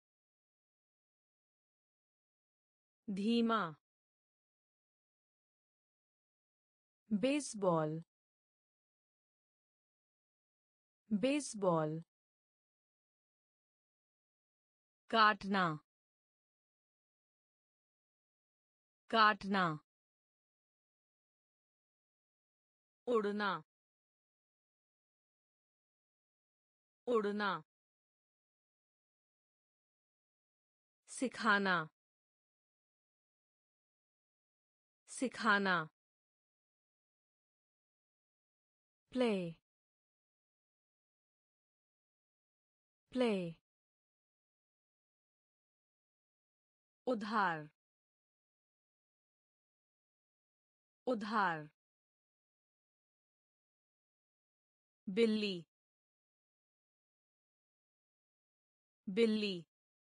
धीमा बेसबॉल बेसबॉल काटना काटना उड़ना उड़ना सिखाना सिखाना प्ले प्ले उधार उधार बिल्ली बिल्ली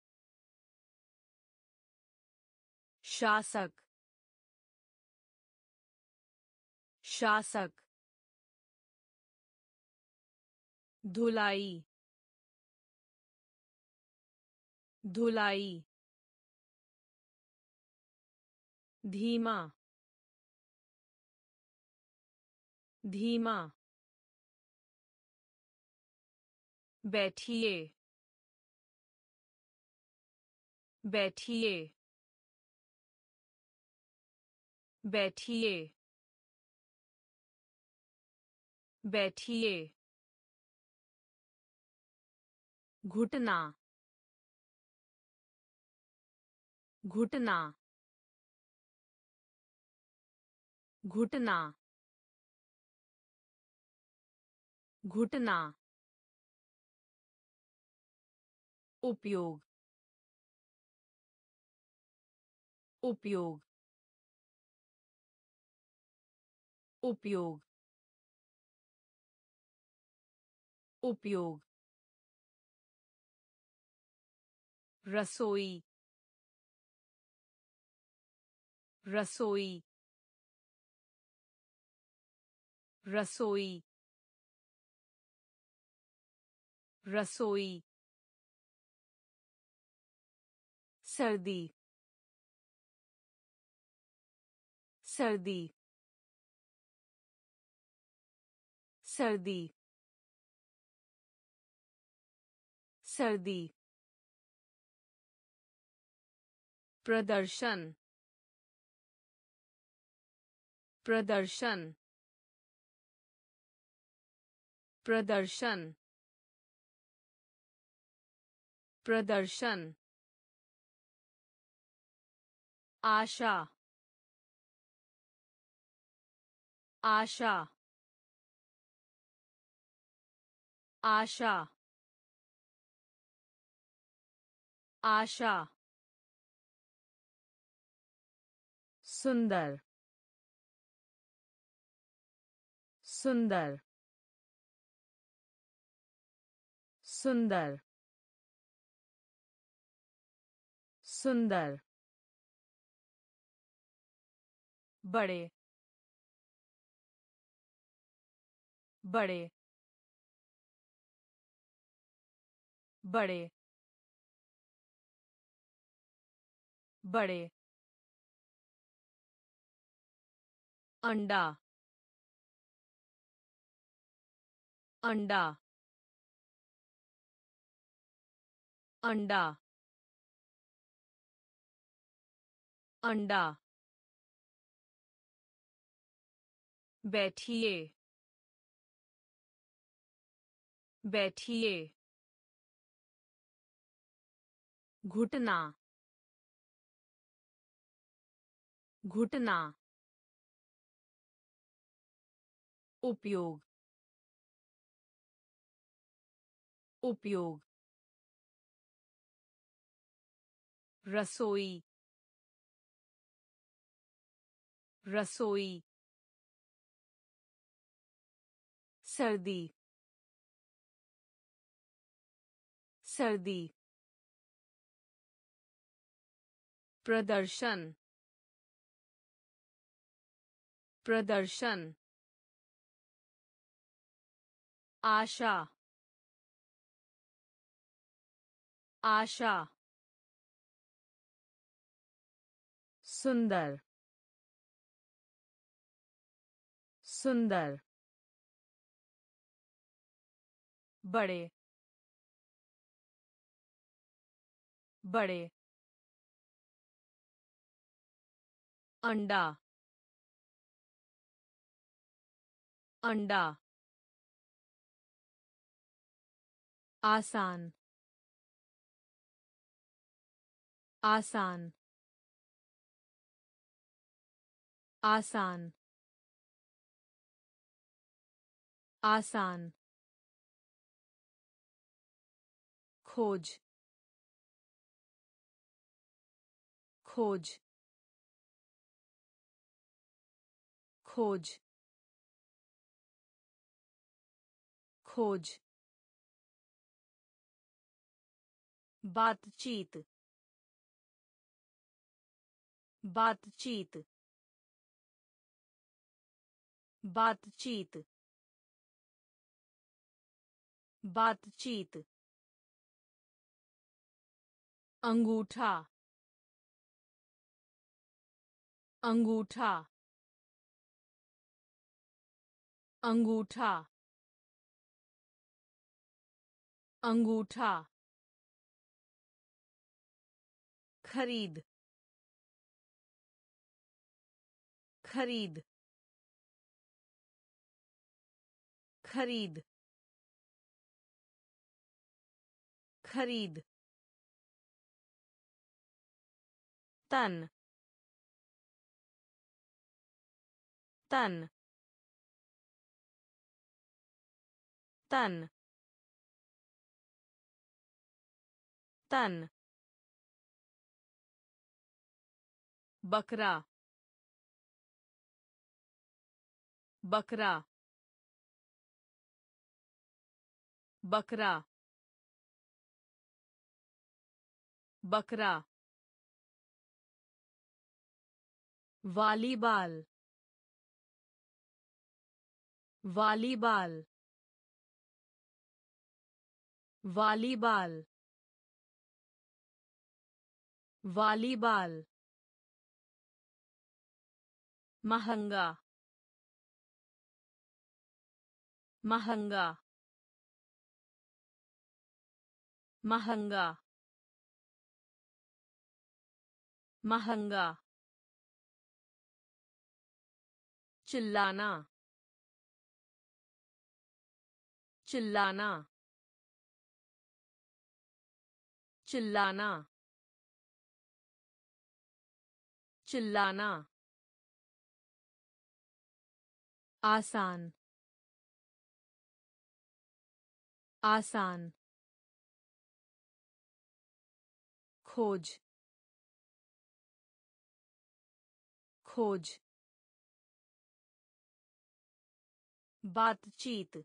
शासक शासक धुलाई धुलाई धीमा धीमा बैठिए बैठिए बैठिए बैठिए घुटना घुटना घुटना घुटना उपयोग उपयोग उपयोग उपयोग रसोई रसोई रसोई रसोई सर्दी सर्दी सर्दी सर्दी प्रदर्शन प्रदर्शन प्रदर्शन प्रदर्शन आशा आशा आशा आशा सुंदर सुंदर सुंदर सुंदर बड़े बड़े बड़े बड़े अंडा अंडा अंडा अंडा बैठिए बैठिए घुटना घुटना उपयोग उपयोग रसोई रसोई सर्दी सर्दी प्रदर्शन प्रदर्शन आशा आशा सुंदर सुंदर बड़े बड़े अंडा अंडा आसान आसान आसान आसान खोज खोज खोज खोज बातचीत बातचीत बातचीत बातचीत अंगूठा अंगूठा अंगूठा अंगूठा खरीद खरीद खरीद खरीद तन तन तन तन बकरा बकरा बकरा बकरा वॉलीबॉल वॉलीबॉल वॉलीबॉल वॉलीबॉल महंगा महंगा महंगा महंगा चिल्लाना चिल्लाना चिल्लाना चिल्लाना आसान आसान खोज खोज बातचीत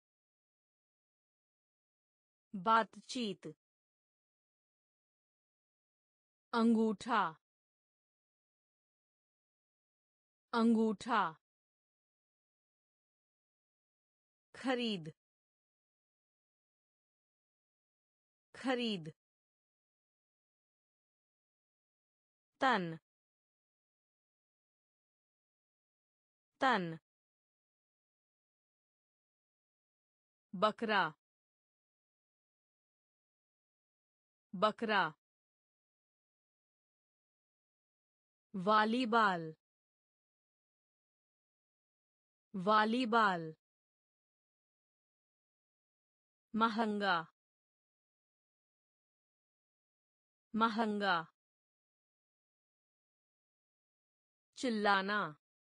बातचीत अंगूठा अंगूठा खरीद खरीद तन तन बकरा बकरा वॉलीबॉल वॉलीबॉल महंगा महंगा चिल्लाना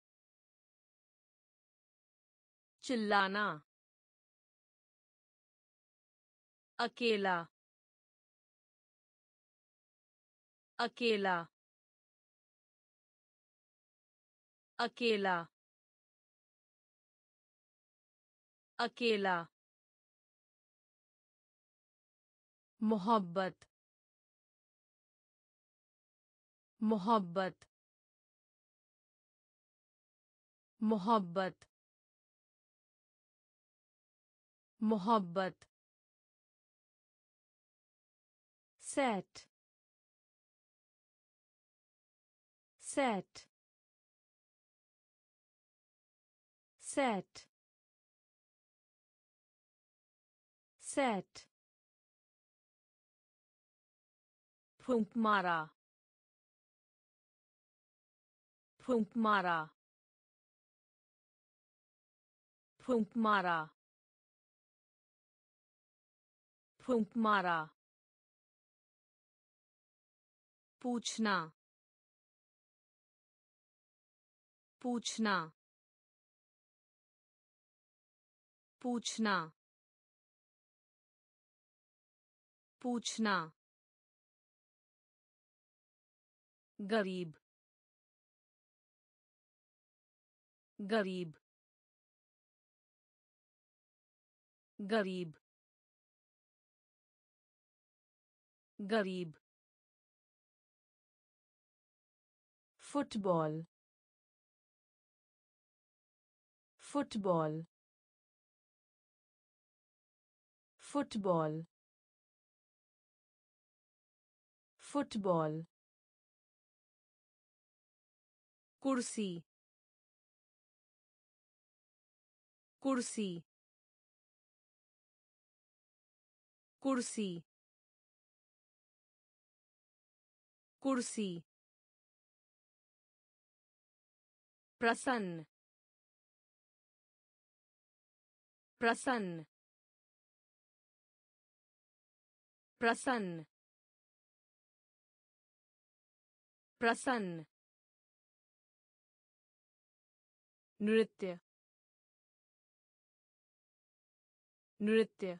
चिल्लाना अकेला अकेला अकेला अकेला मोहब्बत मोहब्बत मोहब्बत मोहब्बत सेट सेट सेट सेट फूंक मारा फूंक मारा फूंक मारा फूंक मारा पूछना पूछना पूछना पूछना गरीब गरीब गरीब गरीब फुटबॉल फुटबॉल फुटबॉल फुटबॉल कुर्सी कुर्सी कुर्सी कुर्सी प्रसन्न प्रसन्न प्रसन्न प्रसन्न नृत्य नृत्य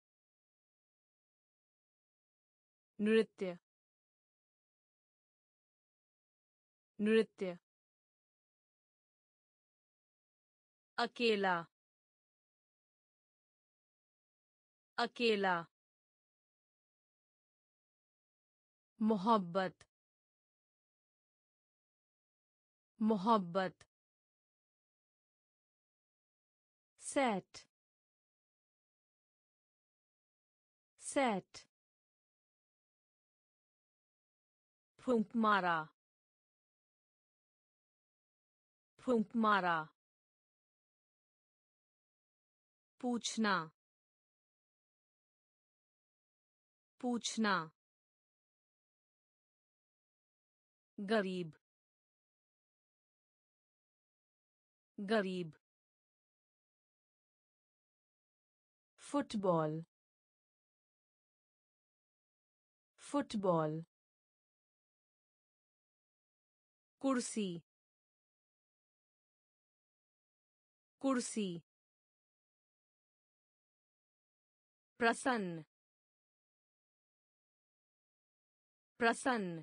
नृत्य नृत्य अकेला अकेला मोहब्बत मोहब्बत सेट सेट फूंक मारा फूंक मारा पूछना पूछना गरीब गरीब फुटबॉल फुटबॉल कुर्सी कुर्सी प्रसन्न प्रसन्न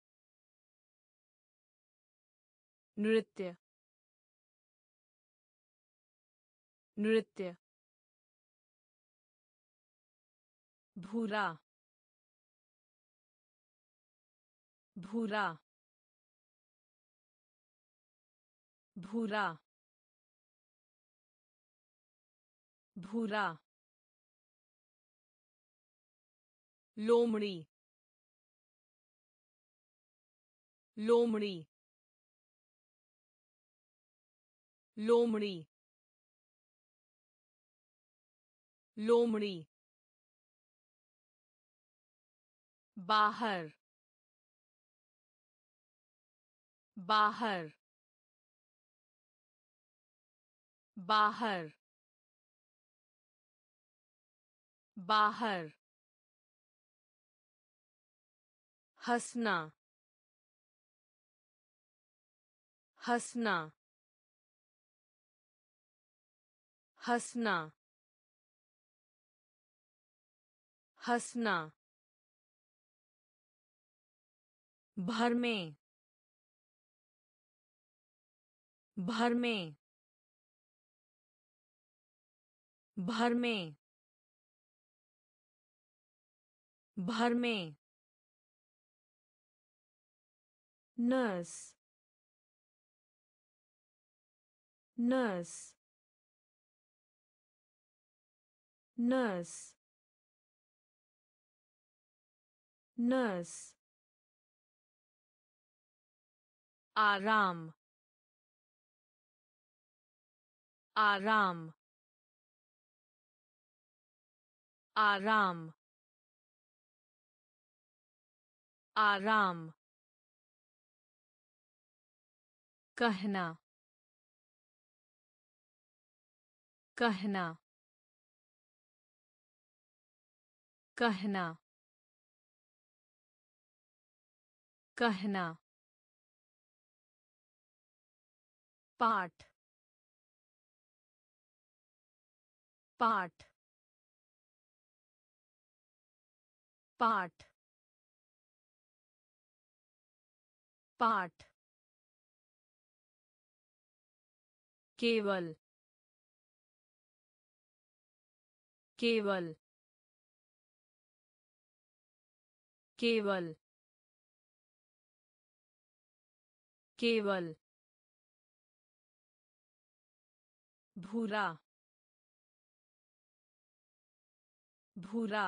नृत्य नृत्य भूरा भूरा भूरा भूरा लोमड़ी लोमड़ी लोमड़ी लोमड़ी बाहर बाहर बाहर बाहर हंसना हंसना हंसना हंसना भर में भर में भर में भर में नर्स नर्स नर्स नर्स आराम आराम आराम आराम कहना कहना कहना कहना पाठ पाठ पाठ पाठ केवल केवल केवल केवल भूरा भूरा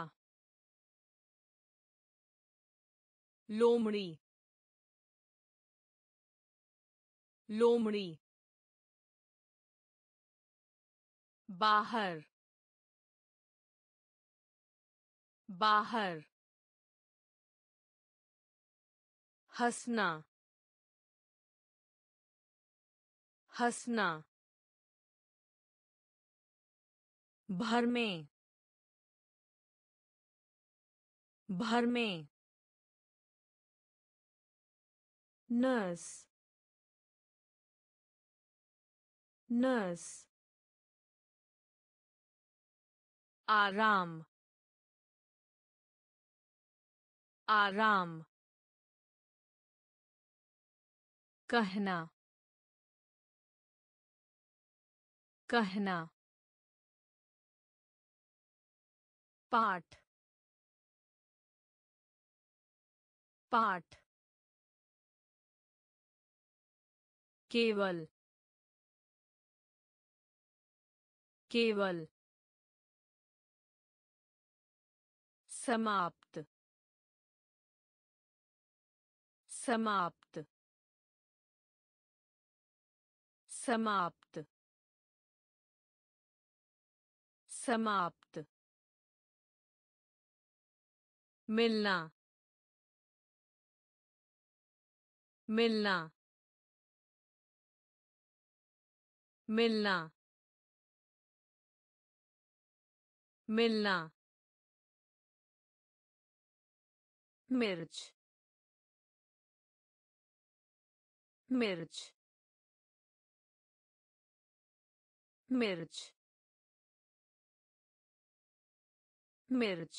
लोमड़ी लोमड़ी बाहर बाहर हंसना हंसना भर में भर में नर्स नर्स आराम आराम कहना कहना पाठ पाठ केवल केवल समाप्त समाप्त समाप्त समाप्त मिलना मिलना मिलना मिलना मिर्च मिर्च मिर्च मिर्च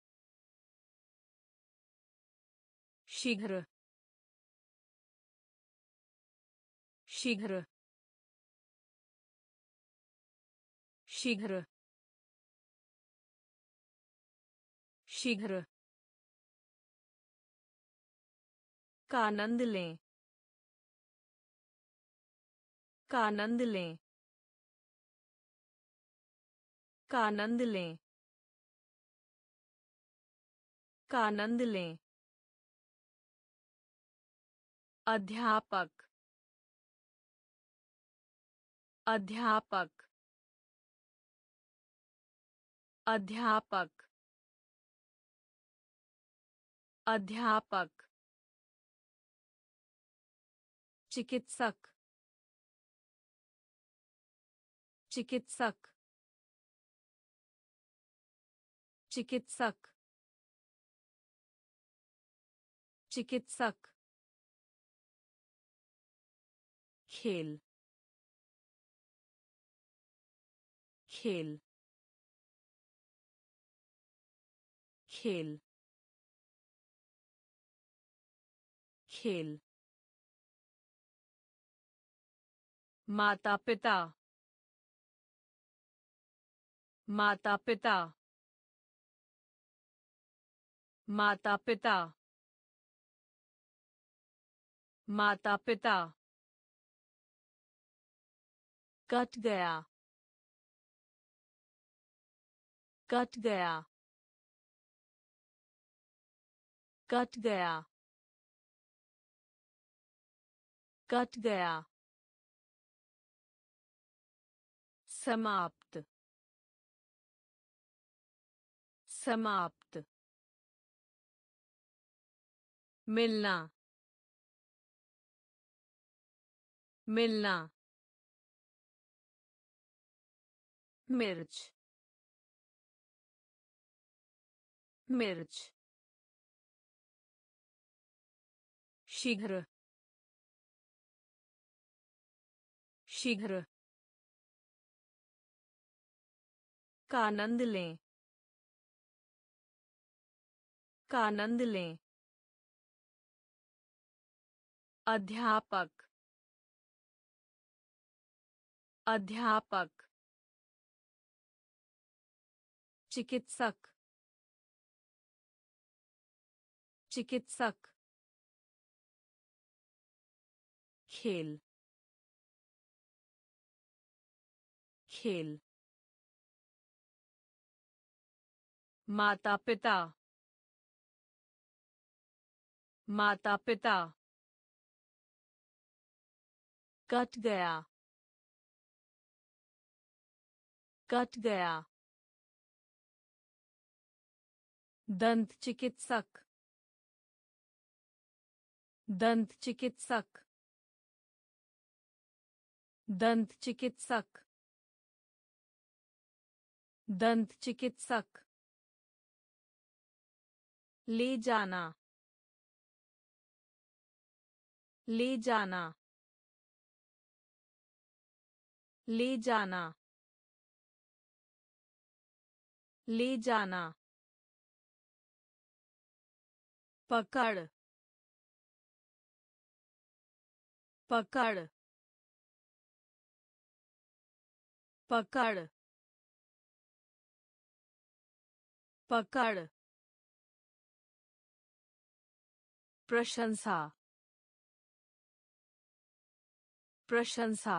शीघ्र शीघ्र शीघ्र शीघ्र का आनंद लें का आनंद लें का आनंद लें का आनंद लें अध्यापक अध्यापक अध्यापक अध्यापक चिकित्सक चिकित्सक चिकित्सक चिकित्सक खेल खेल खेल खेल माता पिता माता पिता माता पिता माता पिता कट गया कट गया कट गया कट गया समाप्त समाप्त मिलना मिलना मिर्च मिर्च शीघ्र शीघ्र का आनंद लें का आनंद लें अध्यापक अध्यापक चिकित्सक चिकित्सक खेल खेल माता पिता माता पिता कट गया कट गया दंत चिकित्सक दंत चिकित्सक दंत चिकित्सक दंत चिकित्सक ले जाना ले जाना ले जाना ले जाना पकड़ पकड़ पकड़ पकड़ प्रशंसा प्रशंसा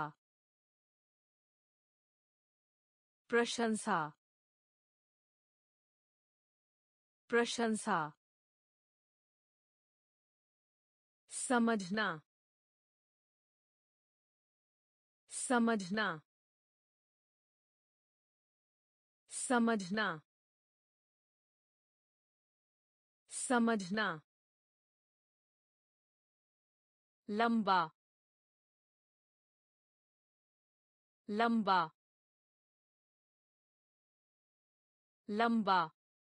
प्रशंसा प्रशंसा समझना समझना समझना समझना लंबा लंबा लंबा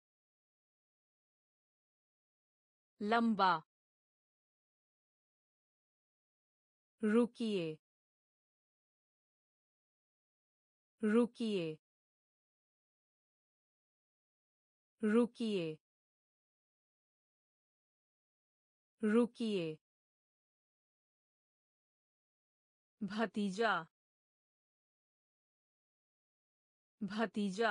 लंबा रुकिए रुकिए रुकिए रुकिए भतीजा भतीजा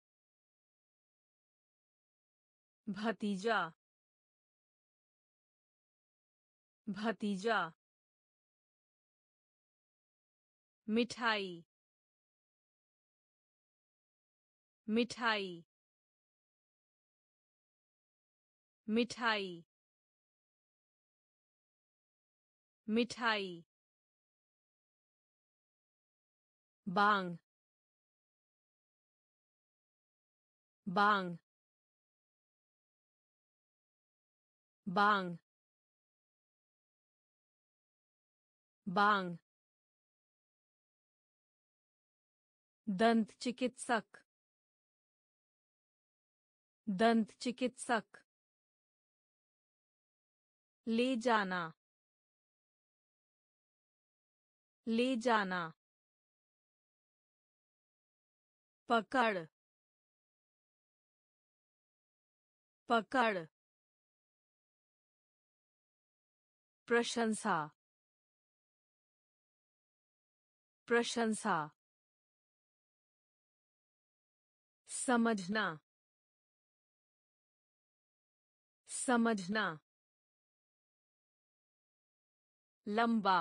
भतीजा भतीजा मिठाई मिठाई मिठाई मिठाई बांग बांग बांग बांग दंत चिकित्सक दंत चिकित्सक ले जाना ले जाना पकड़ पकड़ प्रशंसा प्रशंसा समझना समझना लंबा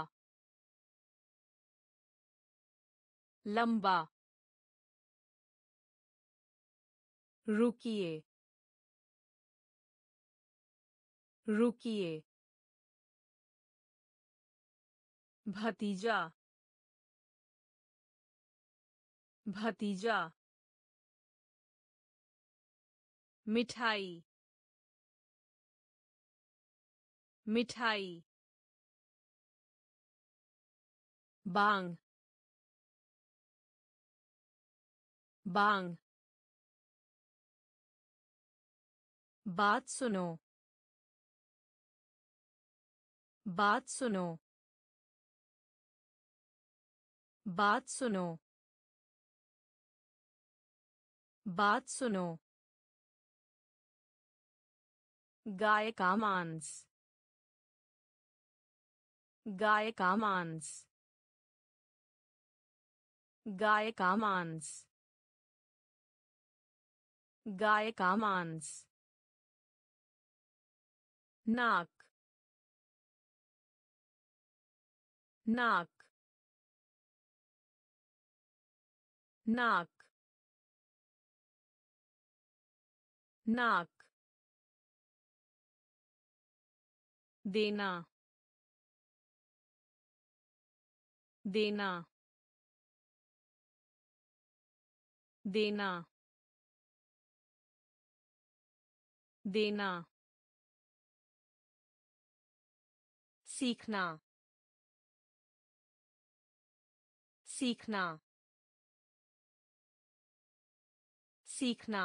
लंबा रुकिए रुकिए भतीजा भतीजा मिठाई मिठाई बांग बांग बात सुनो बात सुनो बात सुनो बात सुनो गाय का मांस गाय का मांस गाय का मांस गाय का मांस नाक नाक नाक नाक देना देना देना देना सीखना सीखना सीखना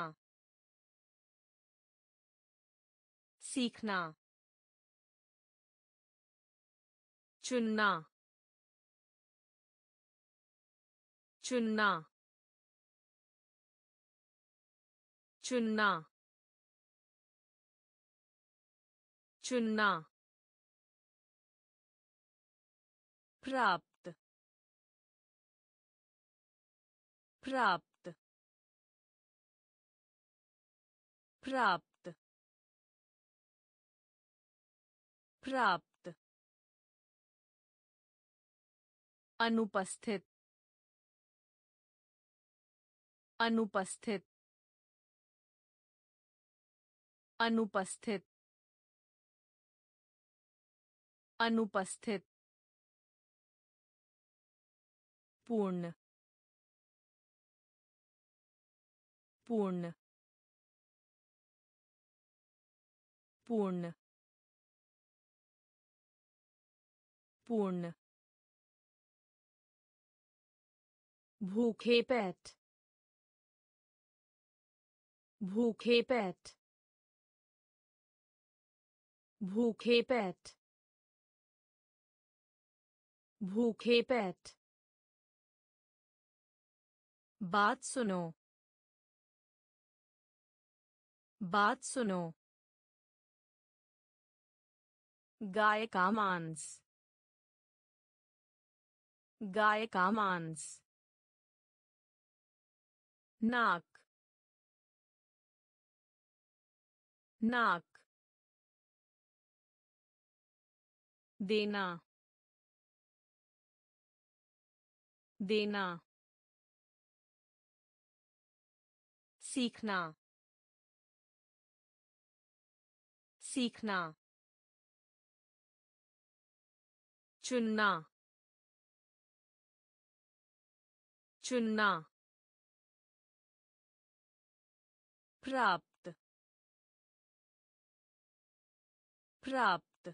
सीखना चुनना चुनना चुनना चुनना प्राप्त प्राप्त प्राप्त प्राप्त अनुपस्थित अनुपस्थित अनुपस्थित अनुपस्थित पूर्ण पूर्ण पूर्ण पूर्ण भूखे पेट भूखे पेट भूखे पेट भूखे पेट बात सुनो बात सुनो गाय का मांस गाय का मांस नाक नाक देना देना सीखना सीखना चुनना चुनना प्राप्त प्राप्त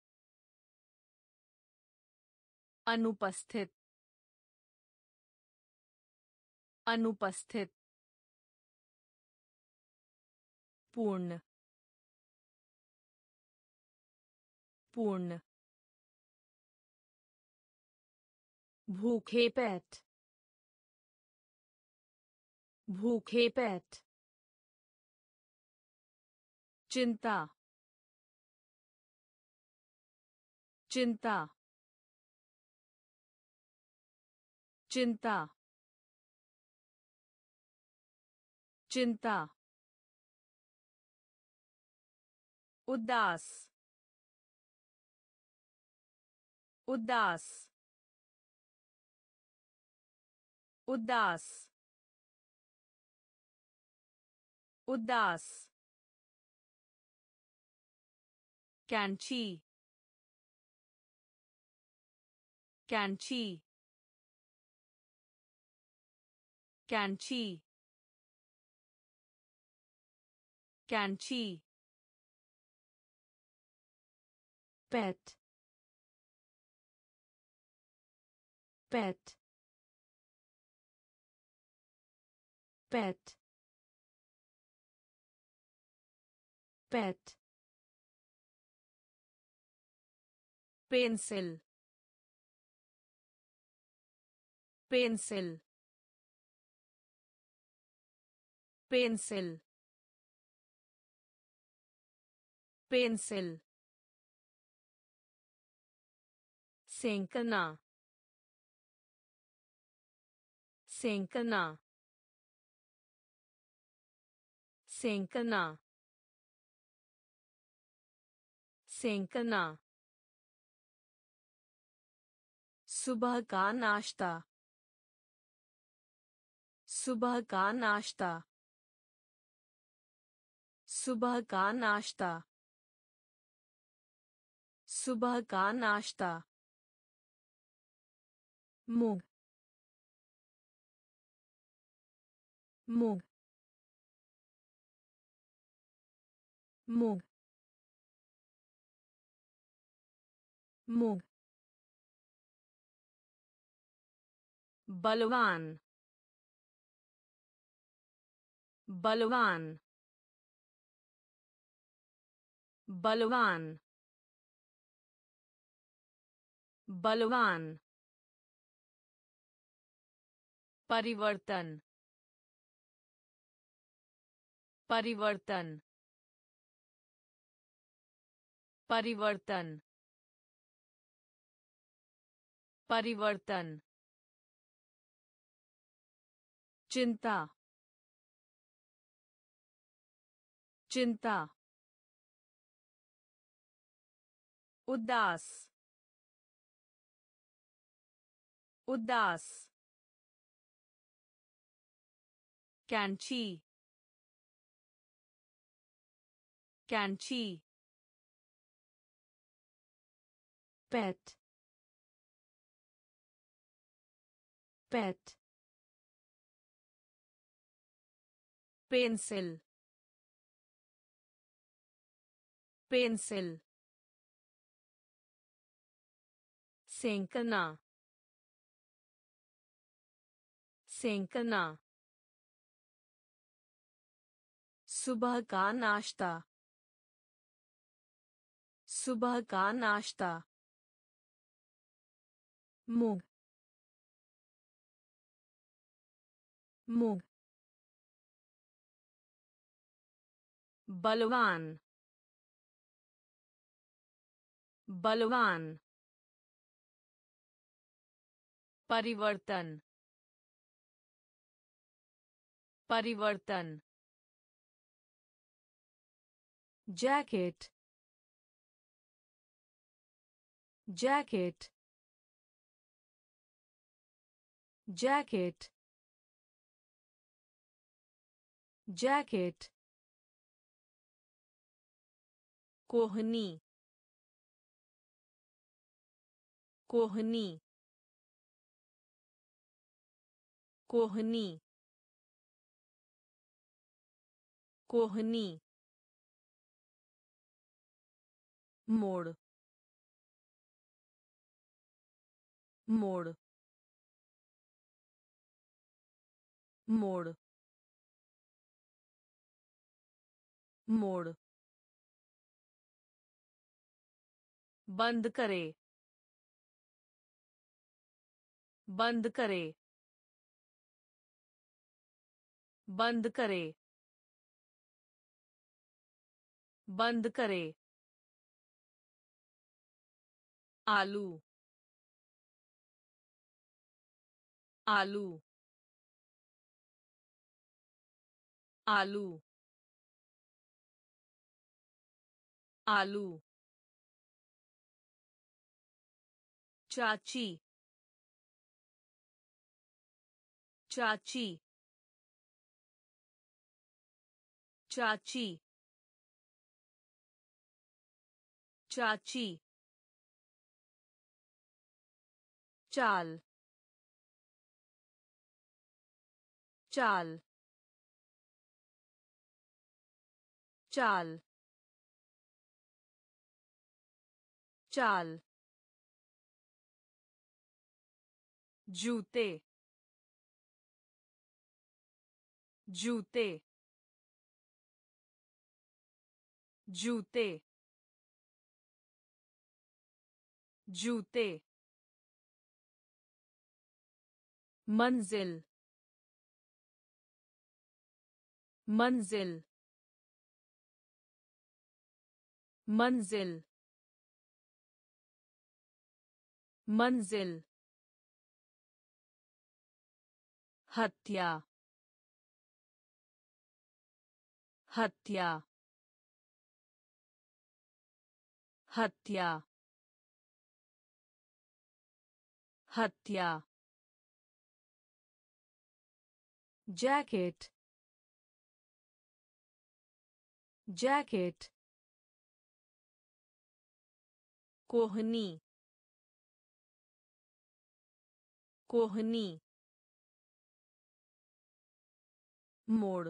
अनुपस्थित अनुपस्थित पूर्ण पूर्ण भूखे पेट भूखे पेट चिंता चिंता चिंता चिंता उदास उदास उदास उदास कैंची कैंची कैंची कैंची पेट पेट पेट पेट पेंसिल पेंसिल पेंसिल पेंसिल सेंकना सेंकना सेंकना सेंकना सुबह का नाश्ता सुबह का नाश्ता सुबह का नाश्ता सुबह का नाश्ता मूंग मूंग मूंग मूंग बलवान बलवान बलवान बलवान परिवर्तन परिवर्तन परिवर्तन परिवर्तन चिंता चिंता उदास उदास कैंची कैंची pet pet पेंसिल पेंसिल सेंकना सेंकना सुबह का नाश्ता सुबह का नाश्ता मूंग मूंग बलवान बलवान परिवर्तन परिवर्तन jacket jacket jacket jacket कोहनी कोहनी कोहनी कोहनी मोड़ मोड़ मोड़ मोड़ बंद करे बंद करे बंद करे बंद करे आलू आलू आलू आलू चाची चाची चाची चाची चाल चाल चाल चाल जूते जूते जूते जूते मंजिल मंजिल मंजिल मंजिल हत्या हत्या हत्या हत्या jacket jacket कोहनी कोहनी मोड़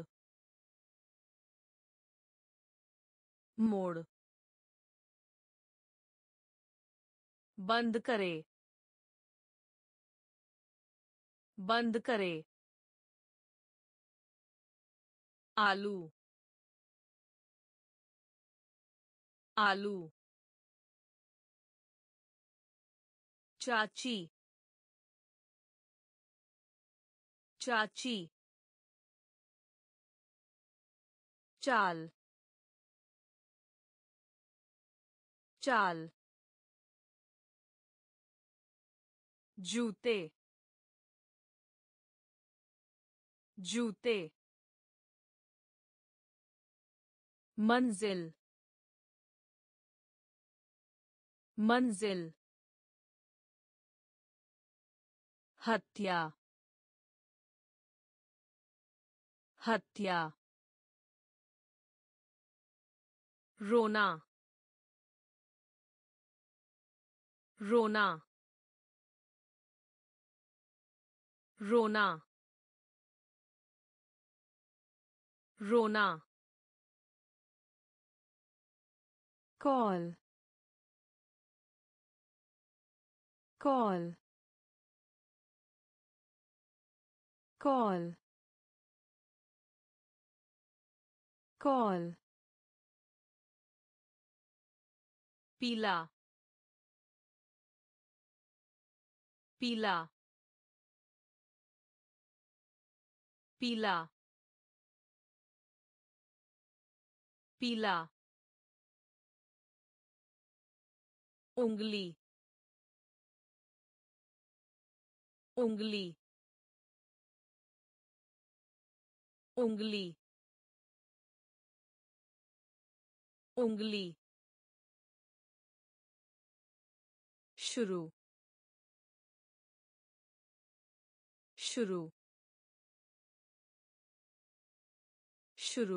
मोड़ बंद करे बंद करे आलू आलू चाची चाची चाल चाल जूते जूते मंजिल मंजिल हत्या हत्या रोना रोना रोना रोना call call call call पीला पीला पीला पीला उंगली उंगली उंगली उंगली शुरू शुरू शुरू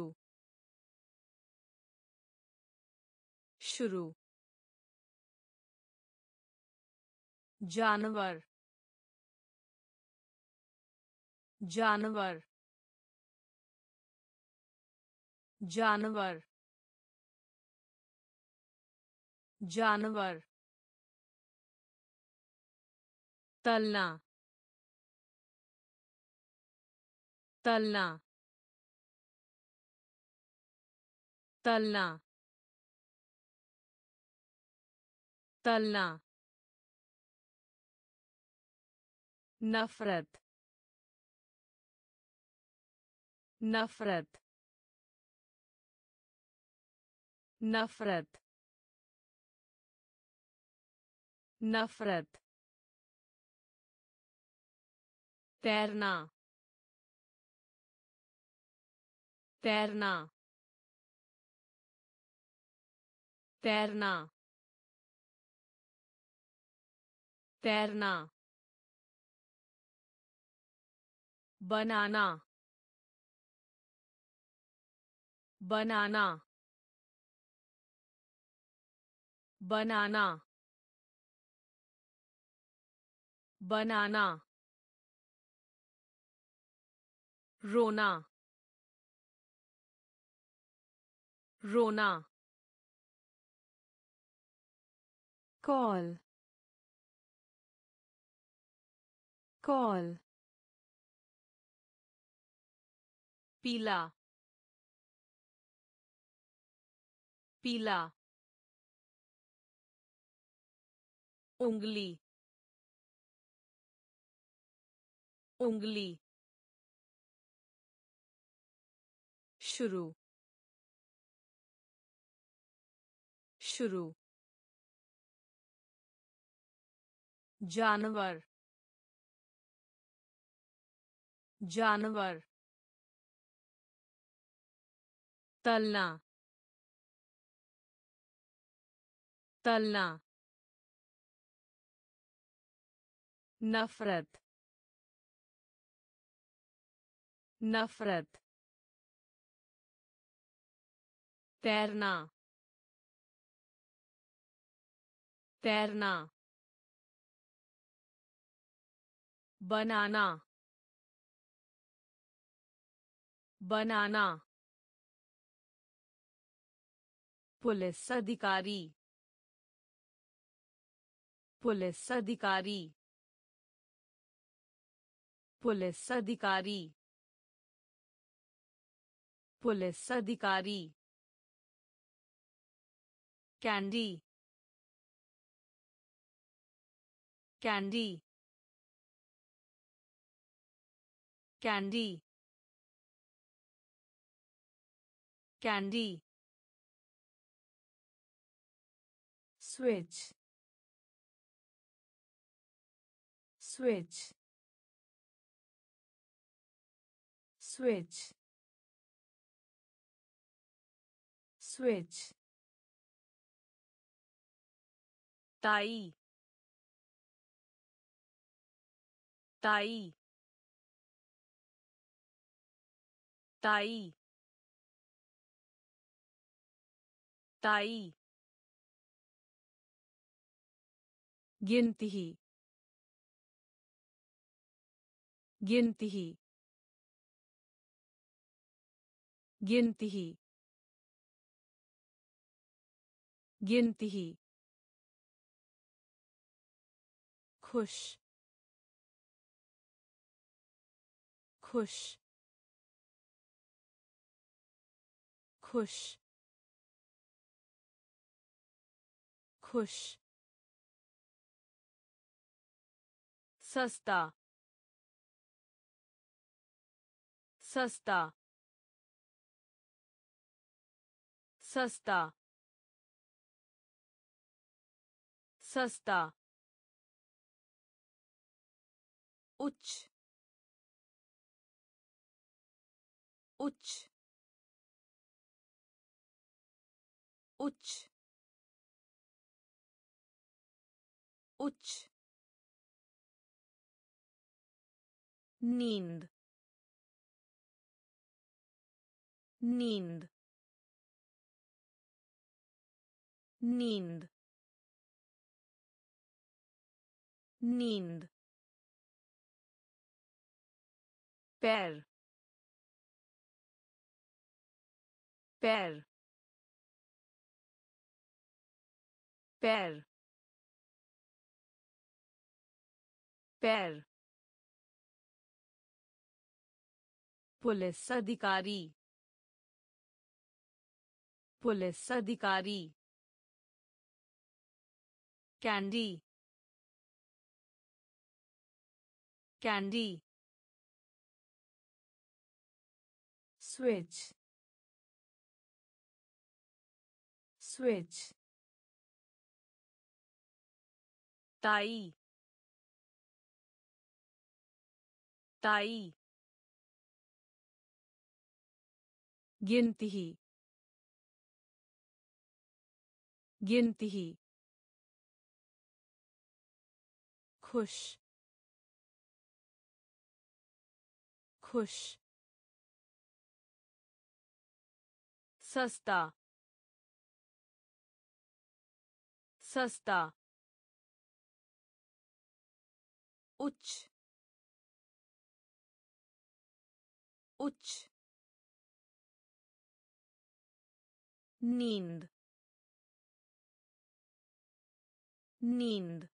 शुरू जानवर जानवर जानवर जानवर तलना तलना तलना तलना नफरत नफरत नफरत नफरत तैरना तैरना तैरना तैरना बनाना बनाना बनाना बनाना रोना रोना call call पीला पीला उंगली उंगली शुरू शुरू जानवर जानवर तलना तलना नफरत नफरत तैरना तैरना बनाना बनाना पुलिस अधिकारी पुलिस अधिकारी पुलिस अधिकारी पुलिस अधिकारी candy candy candy candy switch switch switch switch ताई ताई ताई ताई गिनती गिनती गिनती गिनती खुश खुश खुश खुश सस्ता सस्ता सस्ता सस्ता उच्च उच्च उच्च उच्च नींद नींद नींद नींद पैर पैर पैर पैर पुलिस अधिकारी पुलिस अधिकारी कैंडी कैंडी स्विच स्विच ताई ताई गिनती गिनती खुश खुश सस्ता सस्ता उच्च उच्च नींद नींद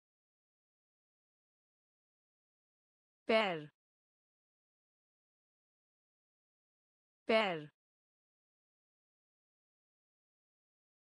पैर पैर